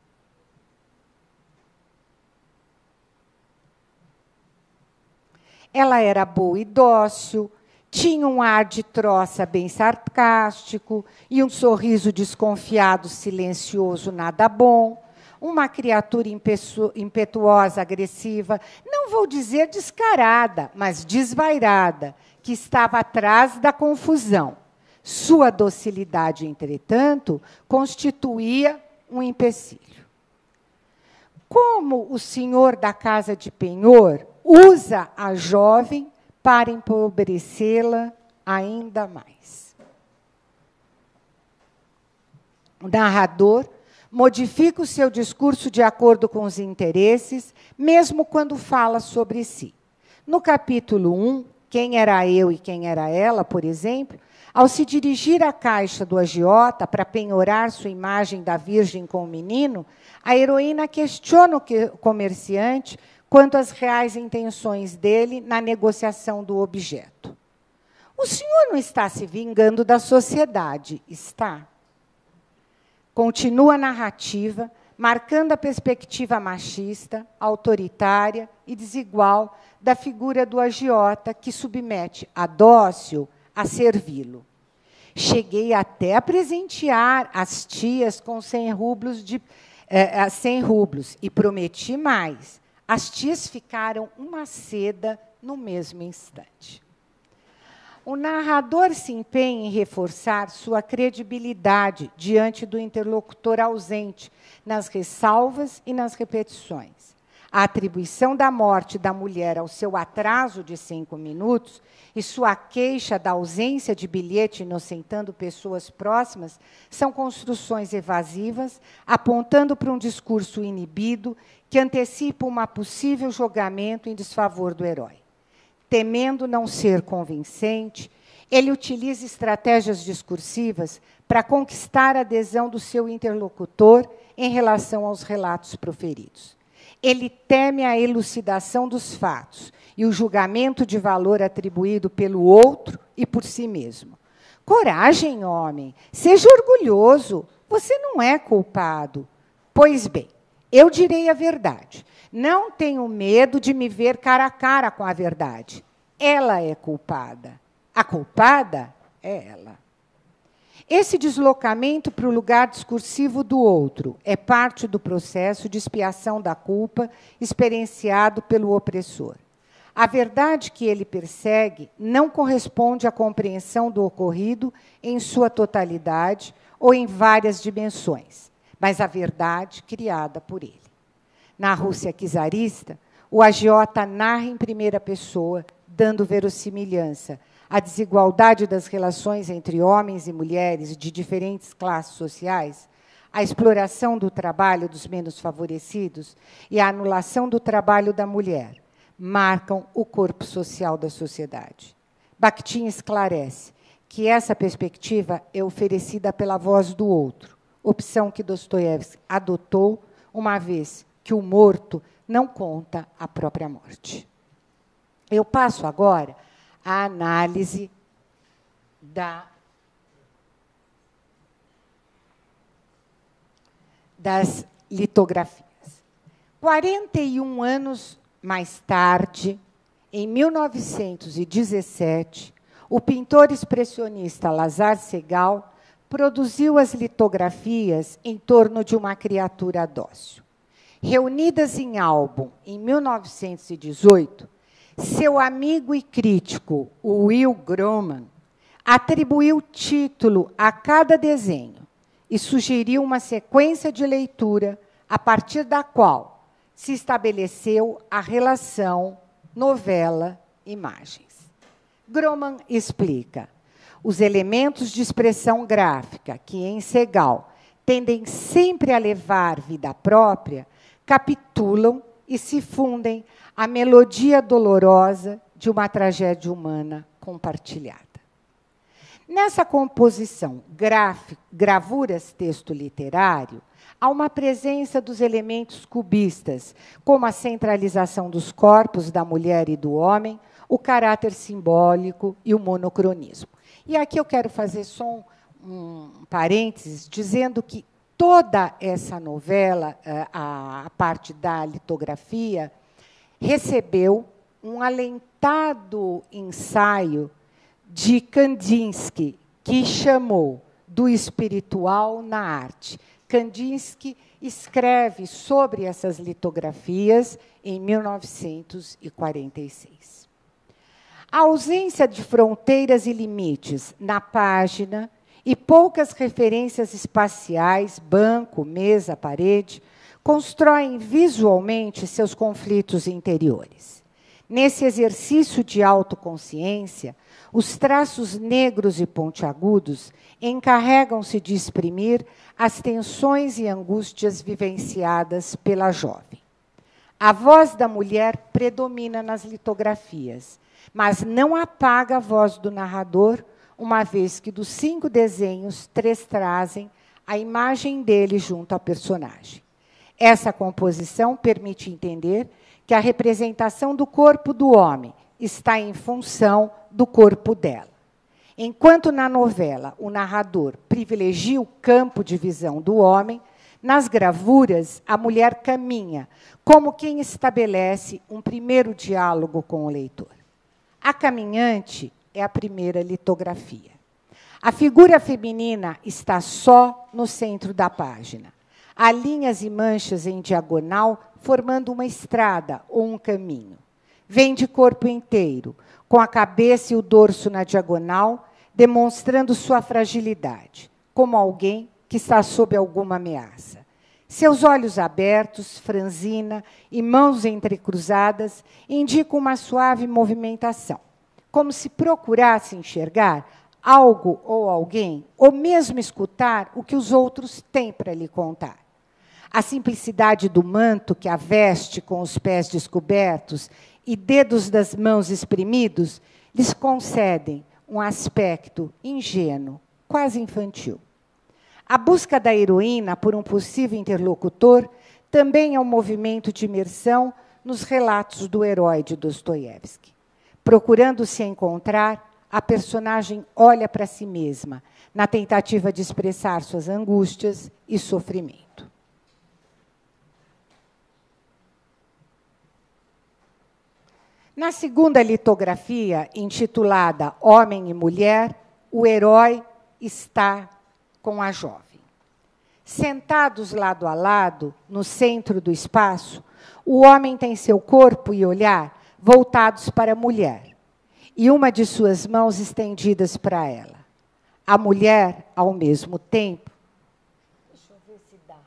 C: Ela era boa e dócil, tinha um ar de troça bem sarcástico e um sorriso desconfiado, silencioso, nada bom. Uma criatura impetuosa, agressiva, não vou dizer descarada, mas desvairada, que estava atrás da confusão. Sua docilidade, entretanto, constituía um empecilho. Como o senhor da casa de penhor usa a jovem para empobrecê-la ainda mais. O narrador modifica o seu discurso de acordo com os interesses, mesmo quando fala sobre si. No capítulo 1, Quem era eu e quem era ela, por exemplo, ao se dirigir à caixa do agiota para penhorar sua imagem da Virgem com o menino, a heroína questiona o comerciante quanto às reais intenções dele na negociação do objeto. O senhor não está se vingando da sociedade, está? Continua a narrativa, marcando a perspectiva machista, autoritária e desigual da figura do agiota que submete a dócil a servi-lo. Cheguei até a presentear as tias com 100 rublos e prometi mais. As tias ficaram uma seda no mesmo instante. O narrador se empenha em reforçar sua credibilidade diante do interlocutor ausente, nas ressalvas e nas repetições. A atribuição da morte da mulher ao seu atraso de 5 minutos e sua queixa da ausência de bilhete inocentando pessoas próximas são construções evasivas, apontando para um discurso inibido que antecipa um possível julgamento em desfavor do herói. Temendo não ser convincente, ele utiliza estratégias discursivas para conquistar a adesão do seu interlocutor em relação aos relatos proferidos. Ele teme a elucidação dos fatos e o julgamento de valor atribuído pelo outro e por si mesmo. Coragem, homem, seja orgulhoso, você não é culpado. Pois bem, eu direi a verdade. Não tenho medo de me ver cara a cara com a verdade. Ela é culpada. A culpada é ela. Esse deslocamento para o lugar discursivo do outro é parte do processo de expiação da culpa experienciado pelo opressor. A verdade que ele persegue não corresponde à compreensão do ocorrido em sua totalidade ou em várias dimensões, mas à verdade criada por ele. Na Rússia czarista, o agiota narra em primeira pessoa, dando verossimilhança à desigualdade das relações entre homens e mulheres de diferentes classes sociais, a exploração do trabalho dos menos favorecidos e a anulação do trabalho da mulher marcam o corpo social da sociedade. Bakhtin esclarece que essa perspectiva é oferecida pela voz do outro, opção que Dostoiévski adotou, uma vez que o morto não conta a própria morte. Eu passo agora à análise das litografias. 41 anos mais tarde, em 1917, o pintor expressionista Lazare Segal produziu as litografias em torno de uma criatura dócil. Reunidas em álbum em 1918, seu amigo e crítico, Will Groman, atribuiu título a cada desenho e sugeriu uma sequência de leitura a partir da qual se estabeleceu a relação novela-imagens. Groman explica: os elementos de expressão gráfica que, em Segal, tendem sempre a levar vida própria, capitulam e se fundem à melodia dolorosa de uma tragédia humana compartilhada. Nessa composição gravuras texto literário, há uma presença dos elementos cubistas, como a centralização dos corpos da mulher e do homem, o caráter simbólico e o monocronismo. E aqui eu quero fazer só um parênteses, dizendo que toda essa novela, a parte da litografia, recebeu um alentado ensaio de Kandinsky, que chamou do espiritual na arte. Kandinsky escreve sobre essas litografias em 1946. A ausência de fronteiras e limites na página e poucas referências espaciais, banco, mesa, parede, constroem visualmente seus conflitos interiores. Nesse exercício de autoconsciência, os traços negros e pontiagudos encarregam-se de exprimir as tensões e angústias vivenciadas pela jovem. A voz da mulher predomina nas litografias, mas não apaga a voz do narrador, uma vez que dos 5 desenhos, 3 trazem a imagem dele junto à personagem. Essa composição permite entender que a representação do corpo do homem está em função do corpo dela. Enquanto na novela o narrador privilegia o campo de visão do homem, nas gravuras a mulher caminha como quem estabelece um primeiro diálogo com o leitor. A caminhante é a primeira litografia. A figura feminina está só no centro da página. Há linhas e manchas em diagonal formando uma estrada ou um caminho. Vem de corpo inteiro, com a cabeça e o dorso na diagonal, demonstrando sua fragilidade, como alguém que está sob alguma ameaça. Seus olhos abertos, franzina e mãos entrecruzadas indicam uma suave movimentação, como se procurasse enxergar algo ou alguém, ou mesmo escutar o que os outros têm para lhe contar. A simplicidade do manto que a veste com os pés descobertos e dedos das mãos exprimidos lhes concedem um aspecto ingênuo, quase infantil. A busca da heroína por um possível interlocutor também é um movimento de imersão nos relatos do herói de Dostoiévski. Procurando se encontrar, a personagem olha para si mesma, na tentativa de expressar suas angústias e sofrimento. Na segunda litografia, intitulada Homem e Mulher, o herói está com a jovem. Sentados lado a lado, no centro do espaço, o homem tem seu corpo e olhar voltados para a mulher, e uma de suas mãos estendidas para ela. A mulher, ao mesmo tempo, deixa eu ver se dá.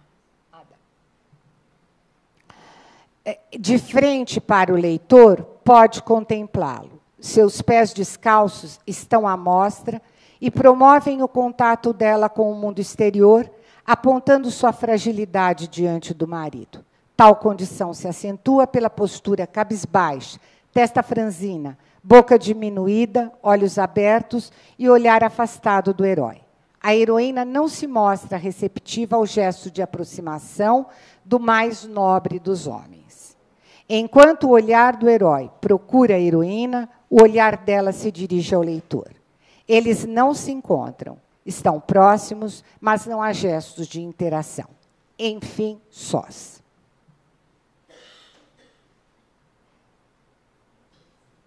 C: De frente para o leitor, pode contemplá-lo. Seus pés descalços estão à mostra e promovem o contato dela com o mundo exterior, apontando sua fragilidade diante do marido. Tal condição se acentua pela postura cabisbaixa, testa franzina, boca diminuída, olhos abertos e olhar afastado do herói. A heroína não se mostra receptiva ao gesto de aproximação do mais nobre dos homens. Enquanto o olhar do herói procura a heroína, o olhar dela se dirige ao leitor. Eles não se encontram, estão próximos, mas não há gestos de interação. Enfim, sós.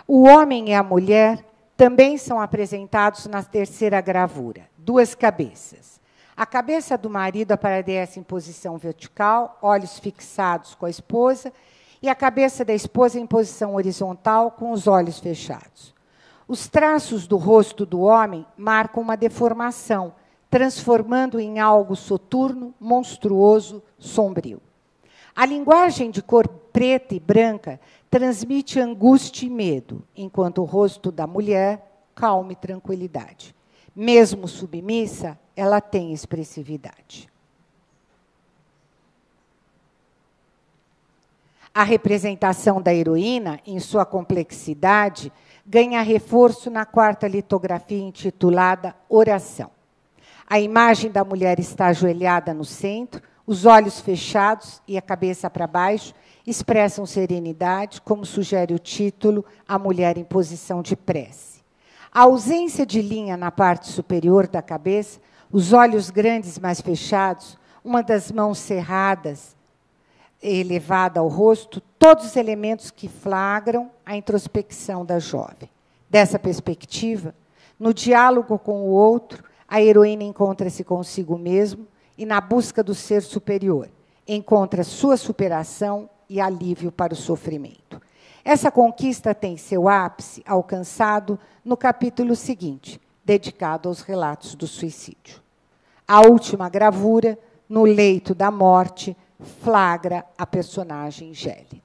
C: O homem e a mulher também são apresentados na terceira gravura, duas cabeças. A cabeça do marido aparece em posição vertical, olhos fixados com a esposa, e a cabeça da esposa em posição horizontal, com os olhos fechados. Os traços do rosto do homem marcam uma deformação, transformando em algo soturno, monstruoso, sombrio. A linguagem de cor preta e branca transmite angústia e medo, enquanto o rosto da mulher, calma e tranquilidade. Mesmo submissa, ela tem expressividade. A representação da heroína, em sua complexidade, ganha reforço na quarta litografia intitulada Oração. A imagem da mulher está ajoelhada no centro, os olhos fechados e a cabeça para baixo expressam serenidade, como sugere o título, A Mulher em Posição de Prece. A ausência de linha na parte superior da cabeça, os olhos grandes mais fechados, uma das mãos cerradas, elevada ao rosto, todos os elementos que flagram a introspecção da jovem. Dessa perspectiva, no diálogo com o outro, a heroína encontra-se consigo mesmo e, na busca do ser superior, encontra sua superação e alívio para o sofrimento. Essa conquista tem seu ápice alcançado no capítulo seguinte, dedicado aos relatos do suicídio. A última gravura, no leito da morte, flagra a personagem gélida.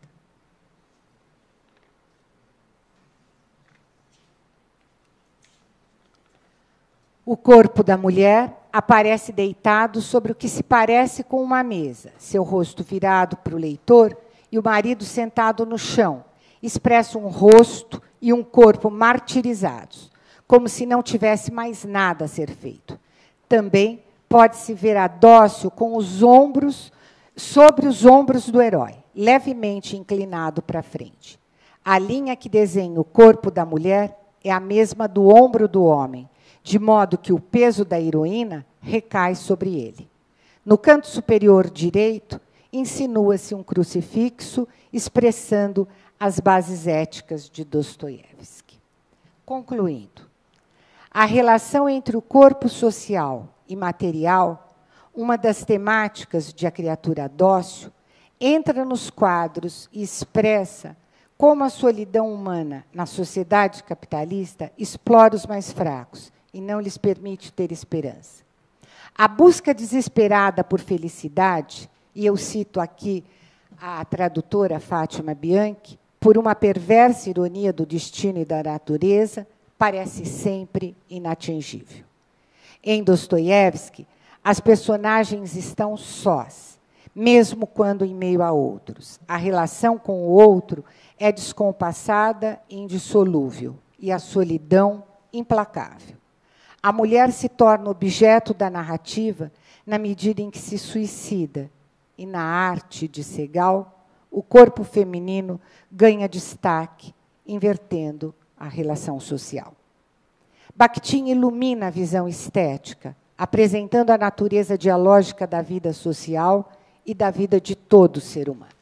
C: O corpo da mulher aparece deitado sobre o que se parece com uma mesa, seu rosto virado para o leitor e o marido sentado no chão, expressa um rosto e um corpo martirizados, como se não tivesse mais nada a ser feito. Também pode-se ver a dócil com os ombros sobre os ombros do herói, levemente inclinado para frente. A linha que desenha o corpo da mulher é a mesma do ombro do homem, de modo que o peso da heroína recai sobre ele. No canto superior direito, insinua-se um crucifixo expressando as bases éticas de Dostoiévski. Concluindo, a relação entre o corpo social e material, uma das temáticas de A Criatura Dócil, entra nos quadros e expressa como a solidão humana na sociedade capitalista explora os mais fracos e não lhes permite ter esperança. A busca desesperada por felicidade, e eu cito aqui a tradutora Fátima Bianchi, por uma perversa ironia do destino e da natureza, parece sempre inatingível. Em Dostoiévski, as personagens estão sós, mesmo quando em meio a outros. A relação com o outro é descompassada e indissolúvel, e a solidão implacável. A mulher se torna objeto da narrativa na medida em que se suicida, e na arte de Segal, o corpo feminino ganha destaque, invertendo a relação social. Bakhtin ilumina a visão estética, apresentando a natureza dialógica da vida social e da vida de todo ser humano.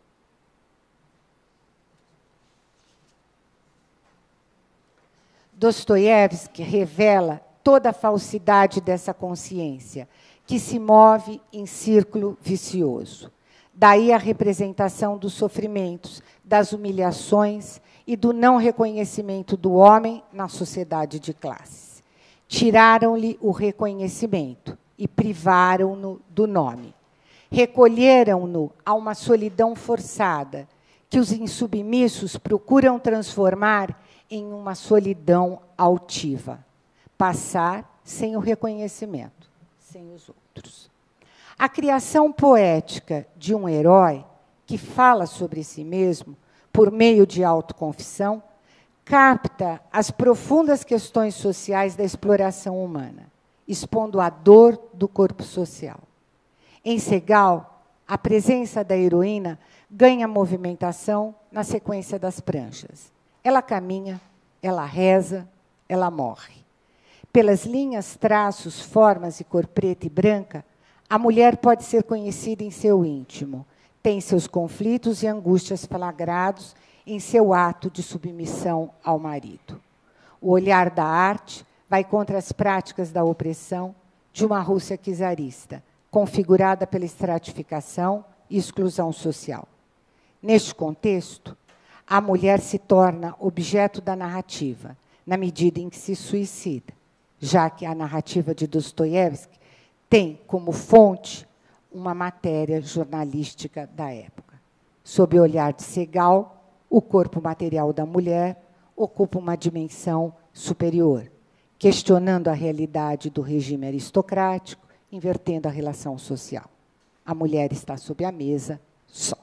C: Dostoiévski revela toda a falsidade dessa consciência, que se move em círculo vicioso. Daí a representação dos sofrimentos, das humilhações e do não reconhecimento do homem na sociedade de classes. Tiraram-lhe o reconhecimento e privaram-no do nome. Recolheram-no a uma solidão forçada, que os insubmissos procuram transformar em uma solidão altiva. Passar sem o reconhecimento, sem os outros. A criação poética de um herói que fala sobre si mesmo, por meio de autoconfissão, capta as profundas questões sociais da exploração humana, expondo a dor do corpo social. Em Segal, a presença da heroína ganha movimentação na sequência das pranchas. Ela caminha, ela reza, ela morre. Pelas linhas, traços, formas e cor preta e branca, a mulher pode ser conhecida em seu íntimo. Tem seus conflitos e angústias flagrados em seu ato de submissão ao marido. O olhar da arte vai contra as práticas da opressão de uma Rússia czarista, configurada pela estratificação e exclusão social. Neste contexto, a mulher se torna objeto da narrativa, na medida em que se suicida, já que a narrativa de Dostoiévski tem como fonte uma matéria jornalística da época. Sob o olhar de Segal, o corpo material da mulher ocupa uma dimensão superior, questionando a realidade do regime aristocrático, invertendo a relação social. A mulher está sob a mesa só.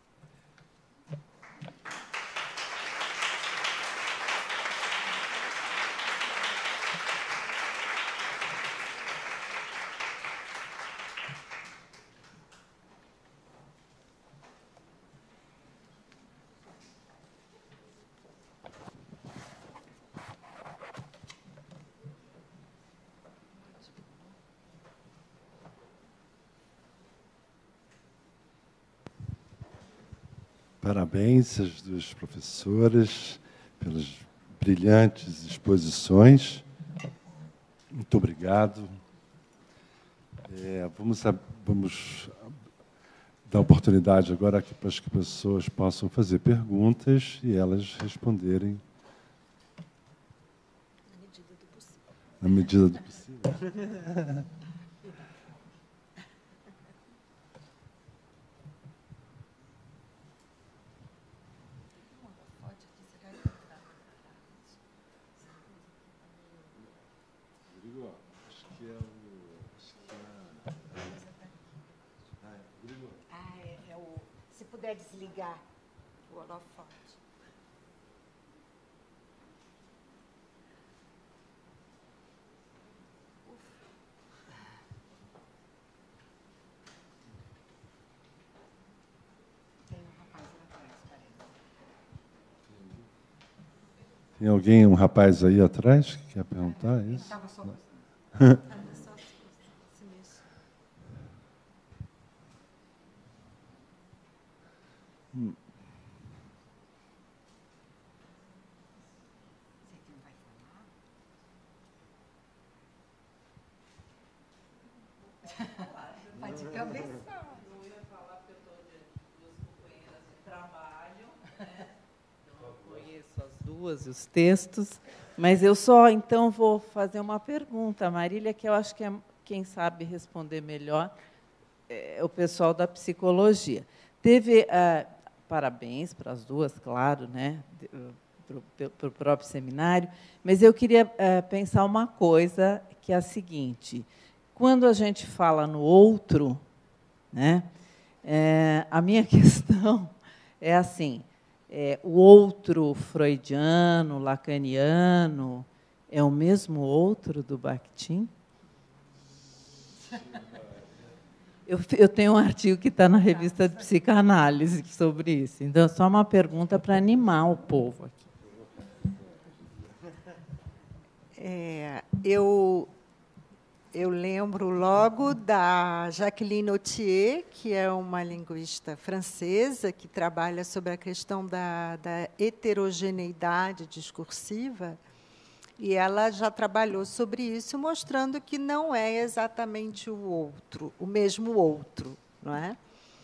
A: Parabéns às duas professoras pelas brilhantes exposições. Muito obrigado. Vamos dar oportunidade agora para que as pessoas possam fazer perguntas e elas responderem na medida do possível.
C: Se puder desligar o holofote. Tem um rapaz lá atrás, parece.
A: Tem alguém, um rapaz aí atrás que quer perguntar isso?
C: Estava só Vai de cabeça.
D: Não ia falar porque eu estou diante de duas companheiras de trabalho, né? Então, eu conheço as duas e os textos, mas eu só, então, vou fazer uma pergunta, Marília, que eu acho que quem sabe responder melhor é o pessoal da psicologia. Teve parabéns para as duas, claro, né? Para o próprio seminário, mas eu queria pensar uma coisa, que é a seguinte: quando a gente fala no outro, né, a minha questão é assim, o outro freudiano, lacaniano, é o mesmo outro do Bakhtin? Eu tenho um artigo que está na revista de psicanálise sobre isso. Então, só uma pergunta para animar o povo aqui.
B: Eu lembro logo da Jacqueline Autier, que é uma linguista francesa que trabalha sobre a questão da heterogeneidade discursiva, e ela já trabalhou sobre isso, mostrando que não é exatamente o outro, o mesmo outro, não é?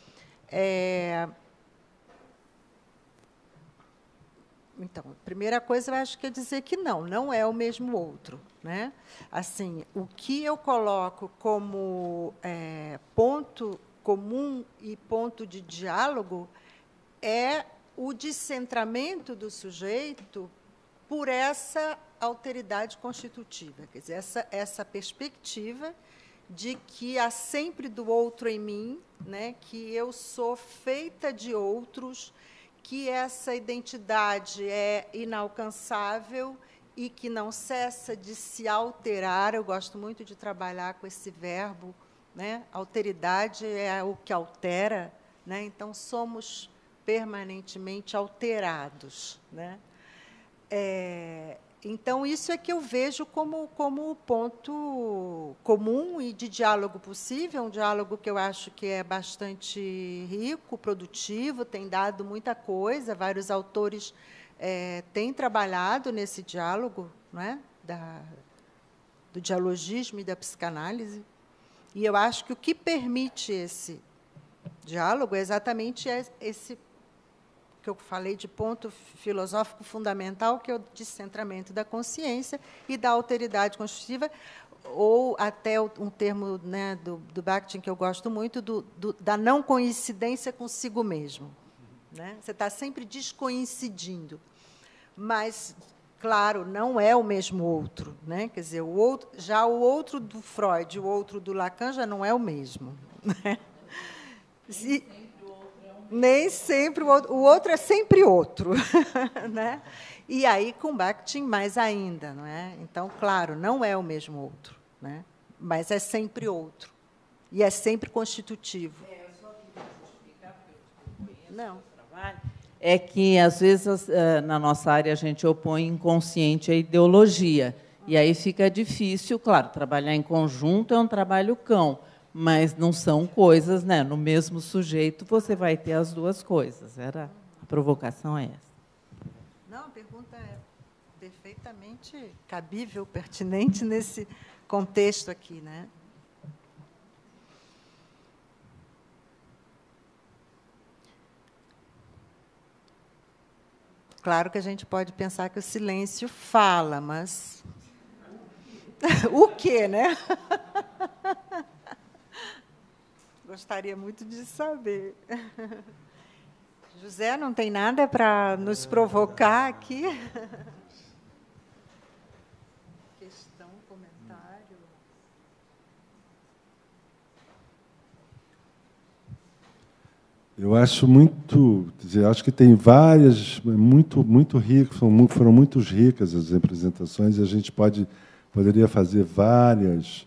B: Então, a primeira coisa, eu acho que é dizer que não é o mesmo outro, né? Assim, o que eu coloco como ponto comum e ponto de diálogo é o descentramento do sujeito por essa alteridade constitutiva, quer dizer, essa perspectiva de que há sempre do outro em mim, né? Que eu sou feita de outros, que essa identidade é inalcançável e que não cessa de se alterar. Eu gosto muito de trabalhar com esse verbo, né? Alteridade é o que altera, né? Então, somos permanentemente alterados, né? Então, isso é que eu vejo como ponto comum e de diálogo possível, um diálogo que eu acho que é bastante rico, produtivo, tem dado muita coisa, vários autores têm trabalhado nesse diálogo, não é? Do dialogismo e da psicanálise. E eu acho que o que permite esse diálogo é exatamente esse que eu falei de ponto filosófico fundamental, que é o descentramento da consciência e da alteridade constitutiva, ou até um termo, né, do Bakhtin, que eu gosto muito, da não coincidência consigo mesmo. Né? Você está sempre descoincidindo. Mas, claro, não é o mesmo outro. Né? Quer dizer, o outro do Freud e o outro do Lacan já não é o mesmo. Né? Nem sempre o outro é sempre outro. Né? E aí, com Bakhtin, mais ainda. Não é? Então, claro, não é o mesmo outro, né? Mas é sempre outro. E é sempre constitutivo.
D: Eu só queria justificar, porque eu conheço o trabalho, é que, às vezes, na nossa área, a gente opõe inconsciente à ideologia. E aí fica difícil, claro, trabalhar em conjunto é um trabalho cão, mas não são coisas, né? No mesmo sujeito você vai ter as duas coisas. A provocação é essa.
B: Não, a pergunta é perfeitamente cabível, pertinente nesse contexto aqui, né? Claro que a gente pode pensar que o silêncio fala, mas o quê, né? Gostaria muito de saber. José, não tem nada para nos provocar aqui? Questão, comentário?
A: Eu acho muito, acho que tem várias, muito ricas, foram muito ricas as apresentações, e a gente poderia fazer várias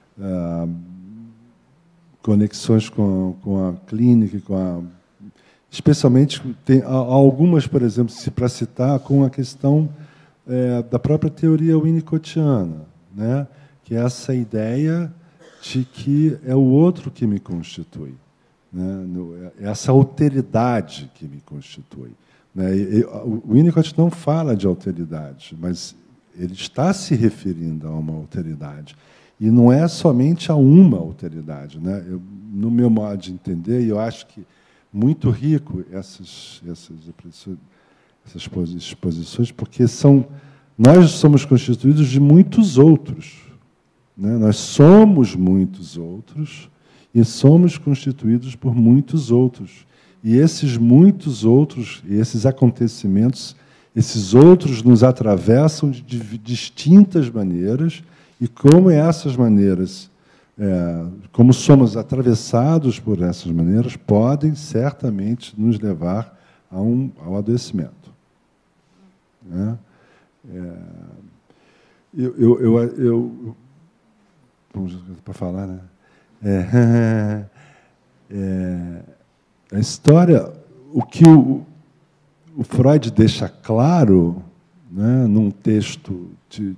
A: conexões com a clínica, especialmente tem algumas, por exemplo, para citar, com a questão da própria teoria winnicottiana, né? Que é essa ideia de que é o outro que me constitui, né? Essa alteridade que me constitui, né? O Winnicott não fala de alteridade, mas ele está se referindo a uma alteridade. E não é somente a uma alteridade, né? No meu modo de entender, e eu acho que muito rico essas exposições, porque nós somos constituídos de muitos outros, né? Nós somos muitos outros e somos constituídos por muitos outros. E esses muitos outros, e esses acontecimentos, esses outros nos atravessam de distintas maneiras, e como essas maneiras, como somos atravessados por essas maneiras, podem certamente nos levar ao adoecimento. Né? Vamos para falar, né? A história, o que o Freud deixa claro, né, num texto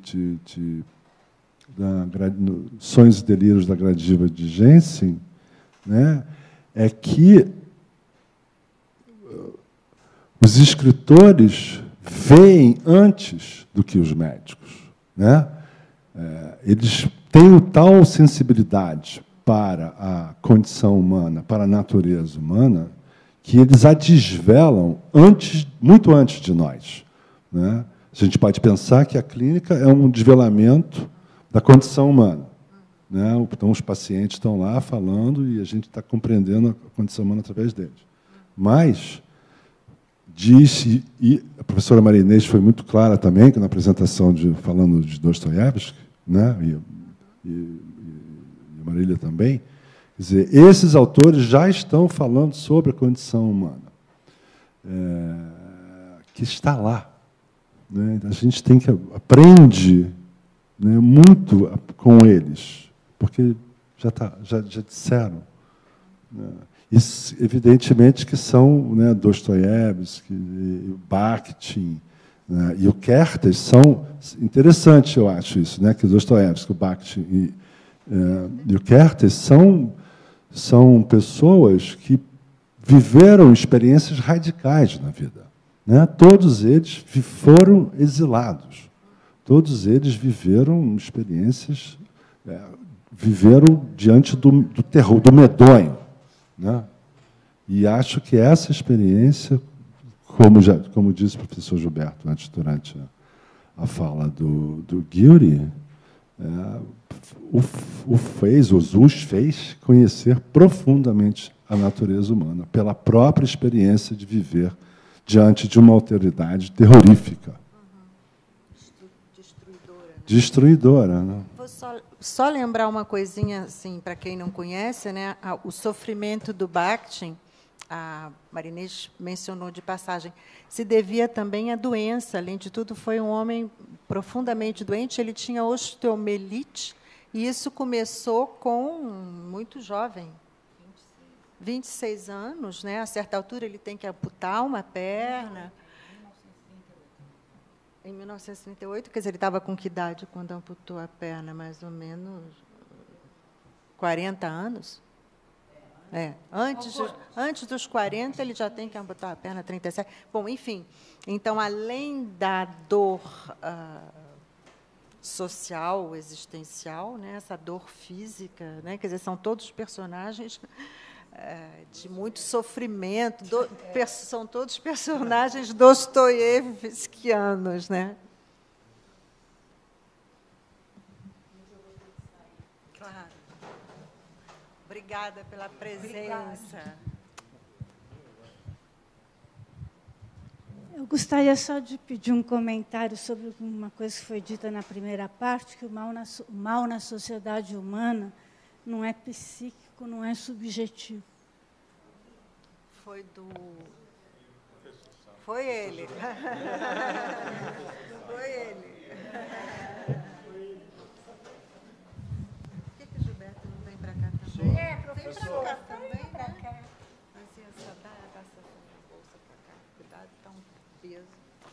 A: Sonhos e Delírios da Gradiva de Jensen, né, é que os escritores veem antes do que os médicos, né? Eles têm tal sensibilidade para a condição humana, para a natureza humana, que eles a desvelam muito antes de nós, né? A gente pode pensar que a clínica é um desvelamento da condição humana, né? Então, os pacientes estão lá falando e a gente está compreendendo a condição humana através deles. Mas, e a professora Maria Inês foi muito clara também, que na apresentação falando de Dostoiévski, né? e a Marília também, quer dizer, esses autores já estão falando sobre a condição humana, que está lá. Né? A gente tem que aprender, né, muito com eles, porque já disseram. Né? Isso, evidentemente, que são, né, Dostoiévski, Bakhtin, né? E o Kertész são... Interessante, eu acho isso, né? Que o Dostoiévski, o Bakhtin e o Kertész são pessoas que viveram experiências radicais na vida, né? Todos eles foram exilados. Todos eles viveram experiências... viveram diante do terror, do medonho, né? E acho que essa experiência, como disse o professor Gilberto antes, durante a fala do Guilherme, os fez conhecer profundamente a natureza humana, pela própria experiência de viver diante de uma autoridade terrorífica. Destruidora, né?
B: Vou só lembrar uma coisinha, assim, para quem não conhece, né? O sofrimento do Bakhtin, a Marinês mencionou de passagem, se devia também à doença. Além de tudo, foi um homem profundamente doente, ele tinha osteomielite, e isso começou muito jovem, 26 anos, né? A certa altura ele tem que amputar uma perna. Em 1938, quer dizer, ele estava com que idade quando amputou a perna? Mais ou menos 40 anos? Antes dos 40, ele já tem que amputar a perna, 37. Bom, enfim, então, além da dor social, existencial, né, essa dor física, né, quer dizer, são todos personagens de muito sofrimento, são todos personagens dostoiévskianos, né? Claro. Obrigada pela presença.
E: Eu gostaria só de pedir um comentário sobre uma coisa que foi dita na primeira parte, que o mal na sociedade humana não é psíquico, não é subjetivo.
B: Foi ele. Foi ele. Por que o Gilberto não vem para cá também?
C: Professor.
B: Vem para cá também, para cá. Assim, essa bolsa para cá. Cuidado, está um peso.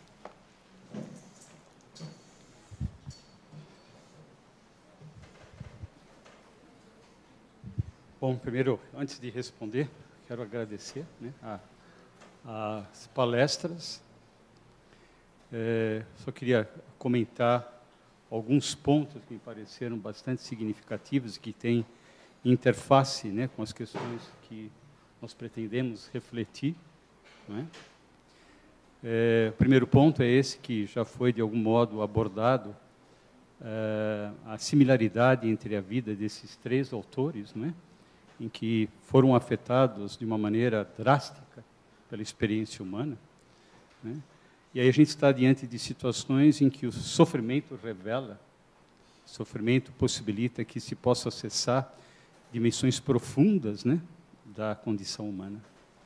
F: Bom, primeiro, antes de responder, quero agradecer, né, as palestras. Só queria comentar alguns pontos que me pareceram bastante significativos, que têm interface, né, com as questões que nós pretendemos refletir, não é? O primeiro ponto é esse, que já foi, de algum modo, abordado, a similaridade entre a vida desses três autores, não é? Em que foram afetados de uma maneira drástica pela experiência humana, né? E aí a gente está diante de situações em que o sofrimento revela, o sofrimento possibilita que se possa acessar dimensões profundas, né, da condição humana.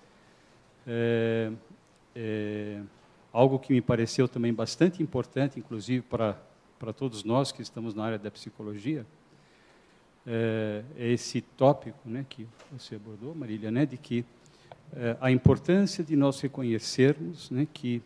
F: Algo que me pareceu também bastante importante, inclusive para todos nós que estamos na área da psicologia, é esse tópico, né, que você abordou, Marília, né, de que a importância de nós reconhecermos, né, que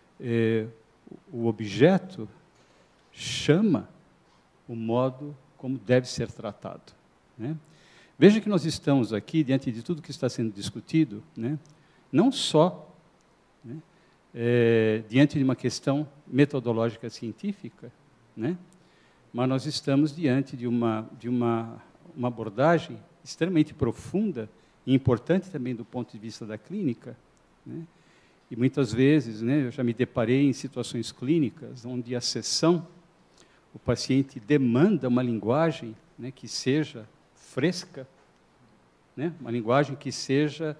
F: o objeto chama o modo como deve ser tratado, né? Veja que nós estamos aqui, diante de tudo que está sendo discutido, né, não só, né, diante de uma questão metodológica científica, né, mas nós estamos diante de uma abordagem extremamente profunda e importante também do ponto de vista da clínica, né? E muitas vezes, né, eu já me deparei em situações clínicas onde a sessão, o paciente demanda uma linguagem, né, que seja fresca, né, uma linguagem que seja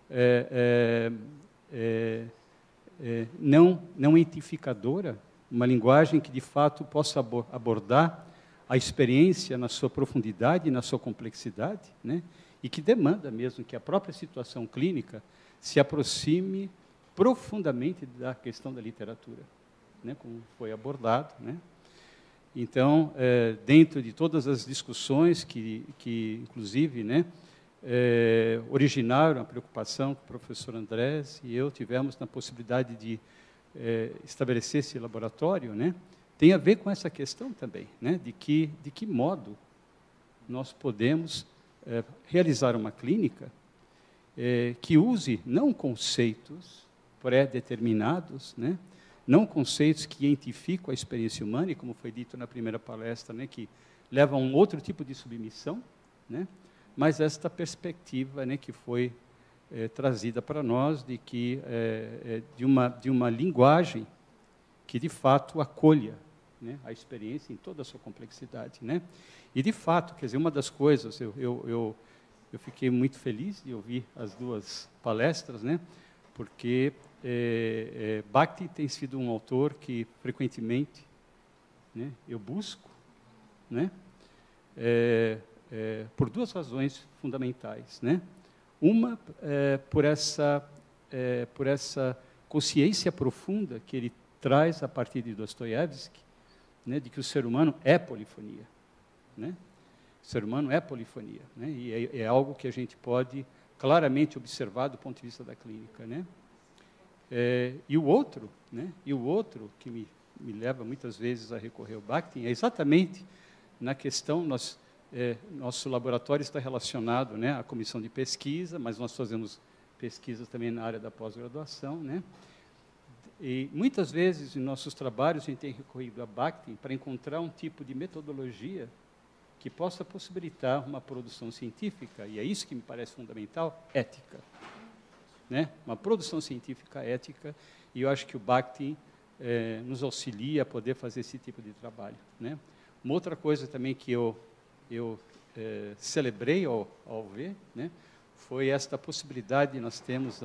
F: não identificadora, uma linguagem que, de fato, possa abordar a experiência na sua profundidade e na sua complexidade, né? E que demanda mesmo que a própria situação clínica se aproxime profundamente da questão da literatura, né? Como foi abordado, né? Então, dentro de todas as discussões que inclusive, né, originaram a preocupação que o professor Andrés e eu tivemos na possibilidade de estabelecer esse laboratório, né, tem a ver com essa questão também, né, de que modo nós podemos realizar uma clínica que use não conceitos pré-determinados, né, não conceitos que identificam a experiência humana, e como foi dito na primeira palestra, né, que leva a um outro tipo de submissão, né, mas esta perspectiva, né, que foi trazida para nós de que de uma linguagem que de fato acolha, né, a experiência em toda a sua complexidade, né? E de fato, quer dizer, uma das coisas eu fiquei muito feliz de ouvir as duas palestras, né? Porque Bakhtin tem sido um autor que frequentemente, né, eu busco, né? Por duas razões fundamentais, né? Uma, por essa consciência profunda que ele traz a partir de Dostoiévski, né, de que o ser humano é polifonia, né? O ser humano é polifonia, né? E é algo que a gente pode claramente observar do ponto de vista da clínica, né? E o outro, né? E o outro que me leva muitas vezes a recorrer ao Bakhtin é exatamente na questão nosso laboratório está relacionado, né, à comissão de pesquisa, mas nós fazemos pesquisas também na área da pós-graduação, né? E muitas vezes em nossos trabalhos a gente tem recorrido a Bakhtin para encontrar um tipo de metodologia que possa possibilitar uma produção científica, e é isso que me parece fundamental, ética, né? Uma produção científica ética, e eu acho que o Bakhtin nos auxilia a poder fazer esse tipo de trabalho, né? Uma outra coisa também que eu celebrei ao ver, né, foi esta possibilidade de nós temos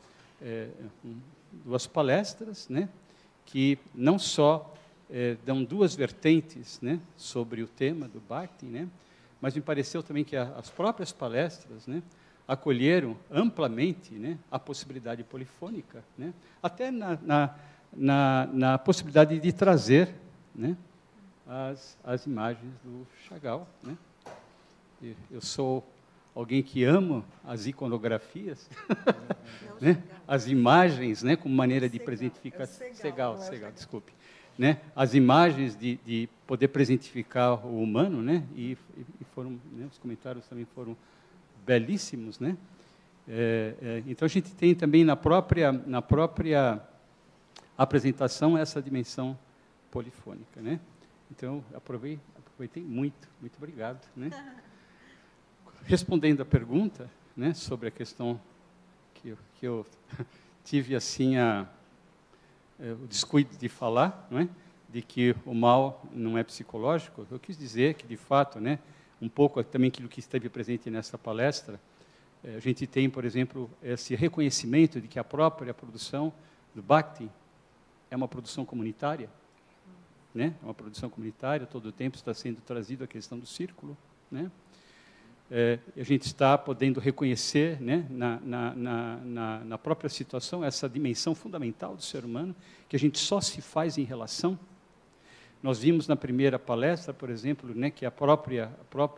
F: duas palestras, né, que não só dão duas vertentes, né, sobre o tema do Bakhtin, né, mas me pareceu também que as próprias palestras, né, acolheram amplamente, né, a possibilidade polifônica, né, até na possibilidade de trazer, né, as imagens do Chagall, né? Eu sou alguém que ama as iconografias, né? As imagens, né, como maneira de presentificar. Segal, desculpe, né? As imagens de poder presentificar o humano, né? E foram, né, os comentários também foram belíssimos, né? Então a gente tem também na própria apresentação essa dimensão polifônica, né? Então, aproveitei muito obrigado, né? Respondendo à pergunta, né, sobre a questão que eu tive assim o descuido de falar, não é? De que o mal não é psicológico, eu quis dizer que, de fato, né, um pouco também aquilo que esteve presente nessa palestra, a gente tem, por exemplo, esse reconhecimento de que a própria produção do Bakhtin é uma produção comunitária, né? É uma produção comunitária, todo o tempo está sendo trazido a questão do círculo, né? A gente está podendo reconhecer, né, na própria situação essa dimensão fundamental do ser humano, que a gente só se faz em relação. Nós vimos na primeira palestra, por exemplo, né, que a própria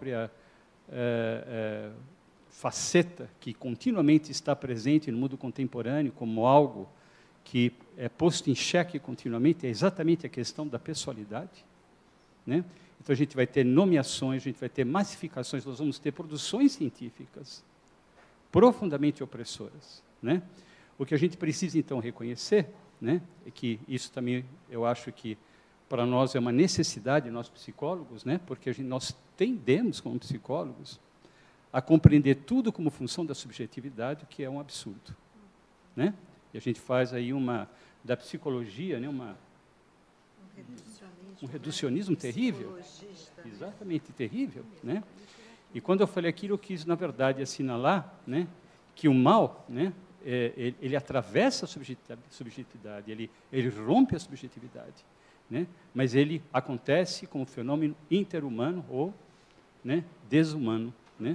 F: faceta que continuamente está presente no mundo contemporâneo como algo que é posto em xeque continuamente é exatamente a questão da pessoalidade, né? Então, a gente vai ter nomeações, a gente vai ter massificações, nós vamos ter produções científicas profundamente opressoras, né? O que a gente precisa, então, reconhecer, né, é que isso também, eu acho que, para nós, é uma necessidade, nós psicólogos, né, porque nós tendemos, como psicólogos, a compreender tudo como função da subjetividade, o que é um absurdo, né? E a gente faz aí da psicologia, né, um reducionismo terrível, exatamente terrível, né? E quando eu falei aquilo, eu quis, na verdade, assinalar, né, que o mal, né, ele atravessa a subjetividade, ele rompe a subjetividade, né? Mas ele acontece como fenômeno interhumano ou, né, desumano, né?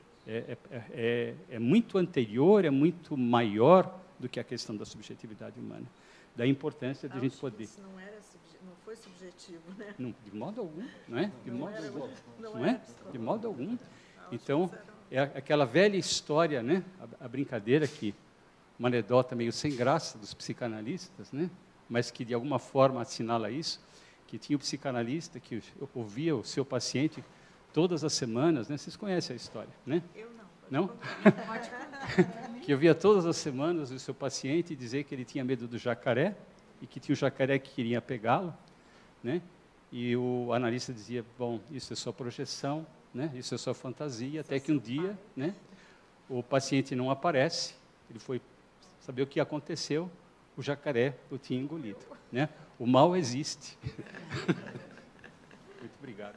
F: É muito anterior, é muito maior do que a questão da subjetividade humana. Da importância de a gente poder...
B: Isso não foi subjetivo, né?
F: Não, de modo algum, não é? De modo algum, não é? De modo algum. Então, é aquela velha história, né? A brincadeira que uma anedota meio sem graça dos psicanalistas, né? mas que, de alguma forma, assinala isso, que tinha um psicanalista que ouvia o seu paciente todas as semanas, né? Vocês conhecem a história, né?
B: Eu
F: não. Não? Que ouvia todas as semanas o seu paciente dizer que ele tinha medo do jacaré e que tinha o jacaré que queria pegá-lo, né? E o analista dizia, bom, isso é só projeção, né? Isso é só fantasia, até que um dia, né, o paciente não aparece, ele foi saber o que aconteceu, o jacaré o tinha engolido, né? O mal existe. Muito obrigado.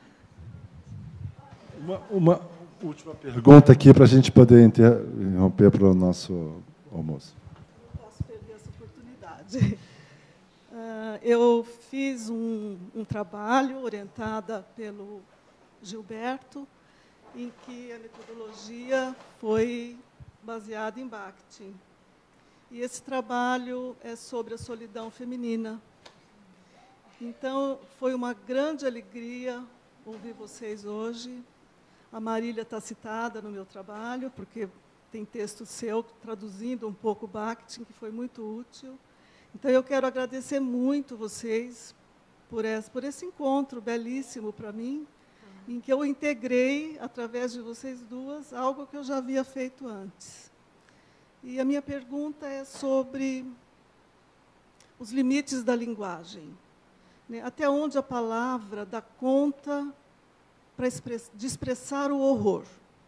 A: Uma última pergunta aqui para a gente poder interromper para o nosso almoço.
G: Não posso perder essa oportunidade. Eu fiz um trabalho orientada pelo Gilberto, em que a metodologia foi baseada em Bakhtin. E esse trabalho é sobre a solidão feminina. Então, foi uma grande alegria ouvir vocês hoje. A Marília está citada no meu trabalho, porque tem texto seu traduzindo um pouco Bakhtin, que foi muito útil. Então, eu quero agradecer muito vocês por esse encontro belíssimo para mim, em que eu integrei, através de vocês duas, algo que eu já havia feito antes. E a minha pergunta é sobre os limites da linguagem. Até onde a palavra dá conta de expressar o horror.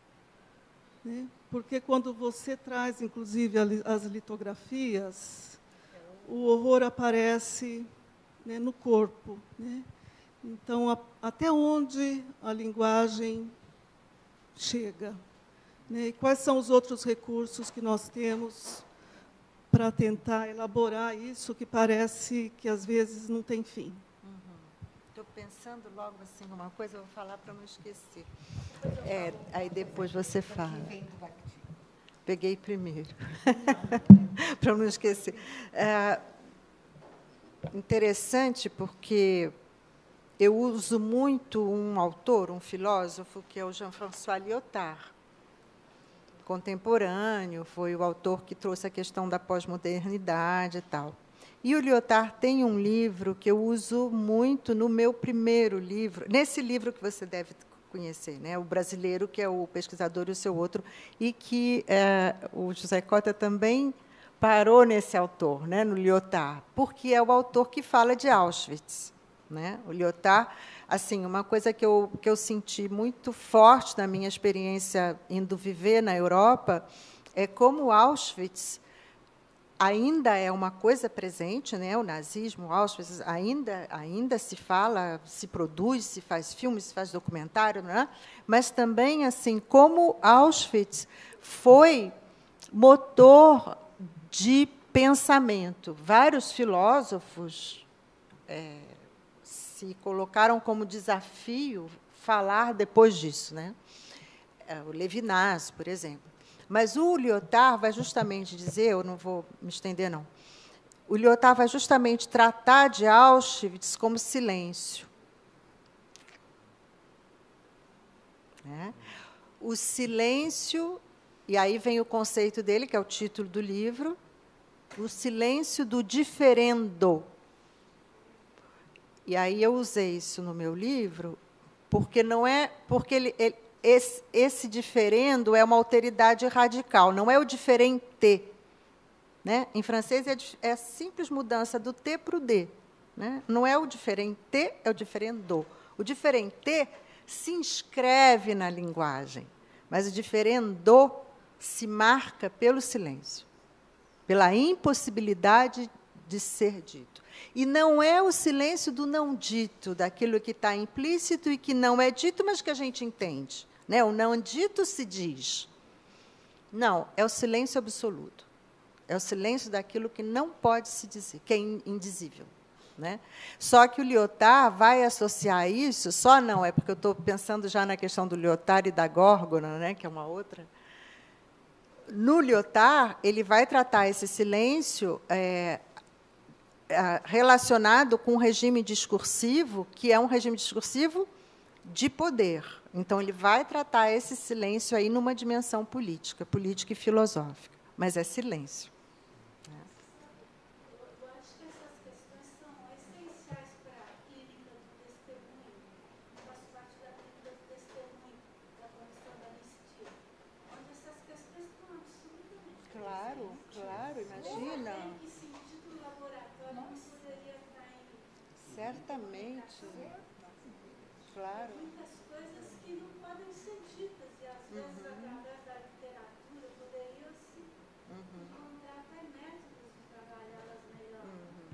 G: Porque quando você traz, inclusive, as litografias, o horror aparece, no corpo. Então, até onde a linguagem chega? E quais são os outros recursos que nós temos para tentar elaborar isso, que parece que, às vezes, não tem fim?
B: Estou pensando logo assim uma coisa, eu vou falar para não esquecer. Aí depois você fala. Peguei primeiro, para não esquecer. Interessante, porque eu uso muito um autor, um filósofo, que é o Jean-François Lyotard, contemporâneo, foi o autor que trouxe a questão da pós-modernidade e tal. E o Lyotard tem um livro que eu uso muito no meu primeiro livro, nesse livro que você deve conhecer, O Brasileiro, que é o pesquisador e o seu outro, e que o José Cota também parou nesse autor, no Lyotard, porque é o autor que fala de Auschwitz. O Lyotard, assim, uma coisa que eu senti muito forte na minha experiência indo viver na Europa é como Auschwitz ainda é uma coisa presente, o nazismo, Auschwitz, ainda se fala, se produz, se faz filme, se faz documentário, mas também, assim, como Auschwitz foi motor de pensamento. Vários filósofos se colocaram como desafio falar depois disso, O Levinas, por exemplo. Mas o Lyotard vai justamente dizer, eu não vou me estender, não, o Lyotard vai justamente tratar de Auschwitz como silêncio. O silêncio, e aí vem o conceito dele, que é o título do livro, o silêncio do diferendo. E aí eu usei isso no meu livro, porque não é porque esse diferendo é uma alteridade radical, não é o diferente. Em francês é a simples mudança do T para o D. Não é o diferente, é o diferendo. O diferente se inscreve na linguagem, mas o diferendo se marca pelo silêncio, pela impossibilidade de ser dito. E não é o silêncio do não dito, daquilo que está implícito e que não é dito, mas que a gente entende. O não dito se diz. Não, é o silêncio absoluto. É o silêncio daquilo que não pode se dizer, que é indizível. Só que o Lyotard vai associar isso, só não, é porque eu estou pensando já na questão do Lyotard e da Górgona, que é uma outra. No Lyotard, ele vai tratar esse silêncio relacionado com um regime discursivo, que é um regime discursivo de poder. Então, ele vai tratar esse silêncio aí numa dimensão política e filosófica, mas é silêncio.
E: Eu acho que essa
B: Certamente. Claro.
E: Muitas coisas que não podem ser ditas, e às vezes, através da literatura, poderiam se encontrar até métodos de trabalhá-las melhor.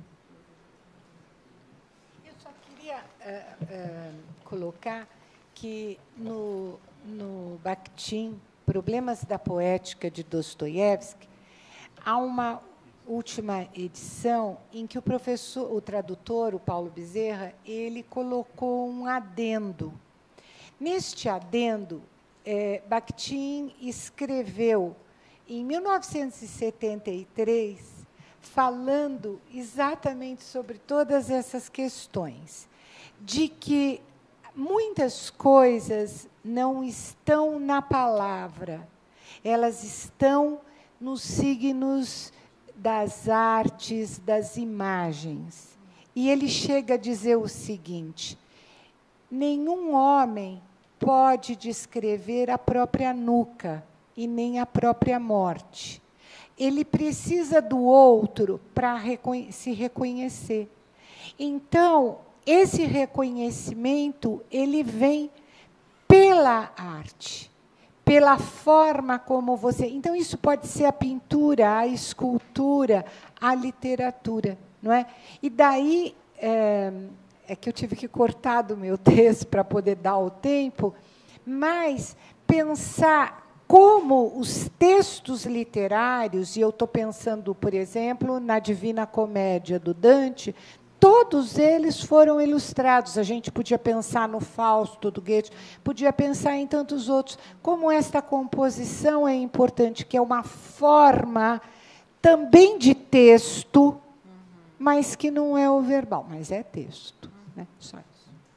C: Eu só queria colocar que no Bakhtin, Problemas da Poética de Dostoiévski, há uma última edição em que o tradutor, o Paulo Bezerra, ele colocou um adendo. Neste adendo, Bakhtin escreveu, em 1973, falando exatamente sobre todas essas questões, de que muitas coisas não estão na palavra, elas estão nos signos das artes, das imagens. E ele chega a dizer o seguinte: nenhum homem pode descrever a própria nuca e nem a própria morte. Ele precisa do outro para se reconhecer. Então, esse reconhecimento ele vem pela arte, pela forma como você... Então, isso pode ser a pintura, a escultura, a literatura, não é? E daí, é que eu tive que cortar do meu texto para poder dar o tempo, mas pensar como os textos literários, e eu estou pensando, por exemplo, na Divina Comédia do Dante, todos eles foram ilustrados. A gente podia pensar no Fausto do Goethe, podia pensar em tantos outros. Como esta composição é importante, que é uma forma também de texto, mas que não é o verbal, mas é texto. Né? Só isso.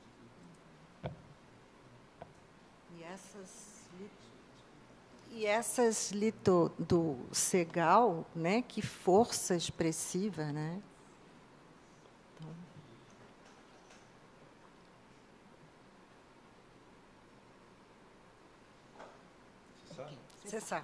B: E essas do Segal, né? Que força expressiva, né? Cessar.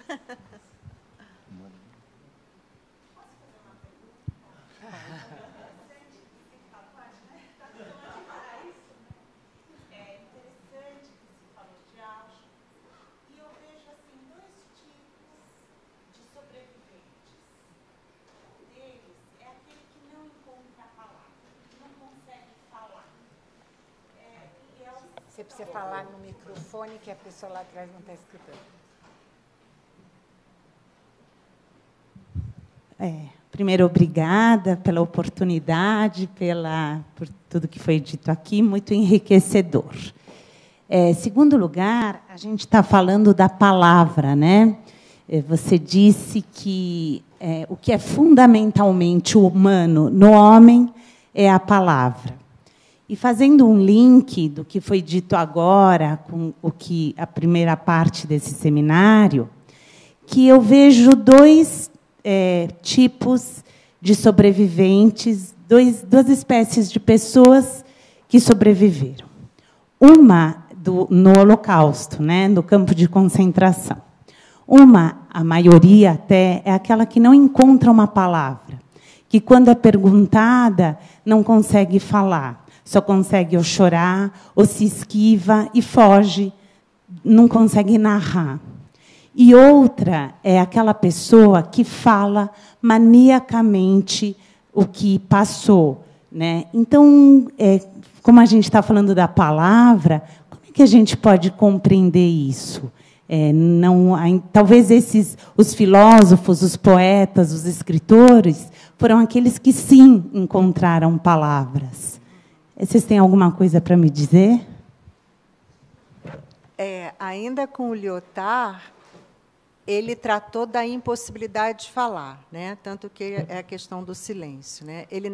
C: Você precisa falar no microfone, que a pessoa lá atrás não está escutando.
H: Primeiro, obrigada pela oportunidade, por tudo que foi dito aqui, muito enriquecedor. Segundo lugar, a gente está falando da palavra, né? Você disse que o que é fundamentalmente humano no homem é a palavra. E fazendo um link do que foi dito agora com a primeira parte desse seminário, que eu vejo dois tipos de sobreviventes, duas espécies de pessoas que sobreviveram. Uma no Holocausto, né, no campo de concentração. A maioria até, é aquela que não encontra uma palavra, que, quando é perguntada, não consegue falar. Só consegue ou chorar, ou se esquiva e foge, não consegue narrar. E outra é aquela pessoa que fala maniacamente o que passou, né? Então, como a gente está falando da palavra, como é que a gente pode compreender isso? Talvez os filósofos, os poetas, os escritores, foram aqueles que, sim, encontraram palavras. Vocês têm alguma coisa para me dizer?
B: Ainda com o Lyotard, ele tratou da impossibilidade de falar, né? Tanto que é a questão do silêncio, né? Ele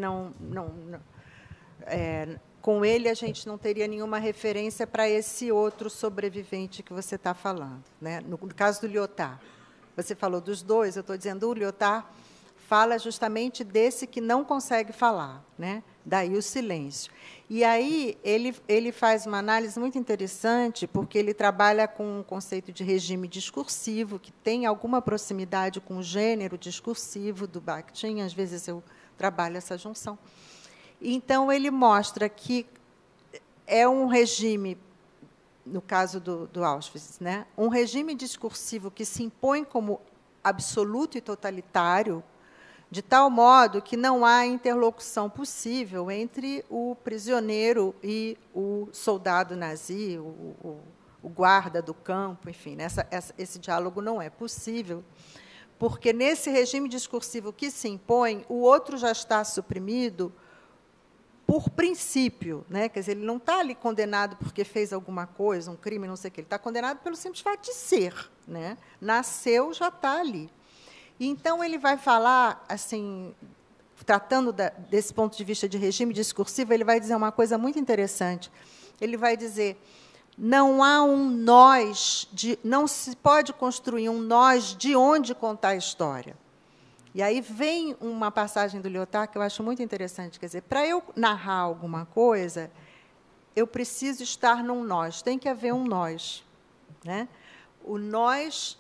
B: com ele, a gente não teria nenhuma referência para esse outro sobrevivente que você está falando, né? No caso do Lyotard, você falou dos dois, eu estou dizendo, o Lyotard fala justamente desse que não consegue falar, né? Daí o silêncio. E aí ele faz uma análise muito interessante, porque ele trabalha com o conceito de regime discursivo, que tem alguma proximidade com o gênero discursivo do Bakhtin, às vezes eu trabalho essa junção. Então, ele mostra que é um regime, no caso do Auschwitz, né, um regime discursivo que se impõe como absoluto e totalitário, de tal modo que não há interlocução possível entre o prisioneiro e o soldado nazi, o guarda do campo, enfim, esse diálogo não é possível, porque, nesse regime discursivo que se impõe, o outro já está suprimido por princípio, né? Quer dizer, ele não está ali condenado porque fez alguma coisa, um crime, não sei o quê, ele está condenado pelo simples fato de ser, né? Nasceu, já está ali. Então, ele vai falar, assim, tratando desse ponto de vista de regime discursivo, ele vai dizer uma coisa muito interessante. Ele vai dizer: não há um nós, não se pode construir um nós de onde contar a história. E aí vem uma passagem do Lyotard que eu acho muito interessante. Quer dizer, para eu narrar alguma coisa, eu preciso estar num nós, tem que haver um nós, né? O nós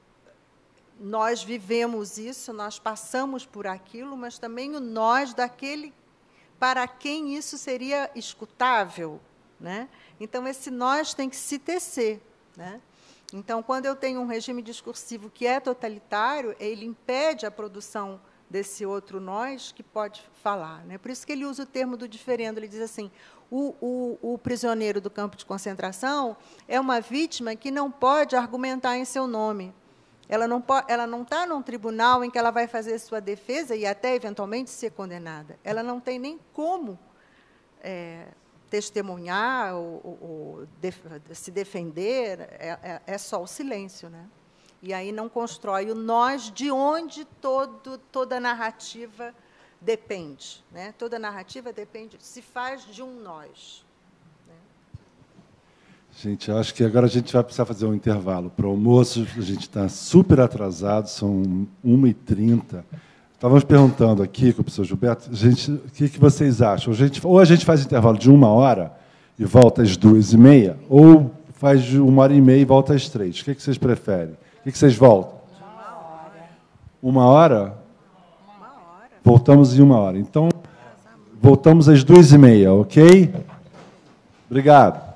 B: vivemos isso, nós passamos por aquilo, mas também o nós daquele para quem isso seria escutável, né? Então, esse nós tem que se tecer, né? Então, quando eu tenho um regime discursivo que é totalitário, ele impede a produção desse outro nós que pode falar, né? Por isso que ele usa o termo do diferendo. Ele diz assim: o prisioneiro do campo de concentração é uma vítima que não pode argumentar em seu nome. Ela não está num tribunal em que ela vai fazer sua defesa e até, eventualmente, ser condenada. Ela não tem nem como testemunhar ou se defender, é só o silêncio, né? E aí não constrói o nós de onde toda a narrativa depende, né? Toda a narrativa depende, se faz de um nós.
A: Gente, acho que agora a gente vai precisar fazer um intervalo para o almoço. A gente está super atrasado, são 1h30. Estávamos perguntando aqui com o professor Gilberto, o que vocês acham? Ou a gente faz intervalo de 1 hora e volta às 2h30, ou faz de 1h30 e volta às 3h. O que vocês preferem? O que vocês voltam? 1 hora. 1 hora? Voltamos em 1 hora. Então, voltamos às 2h30, ok? Obrigado.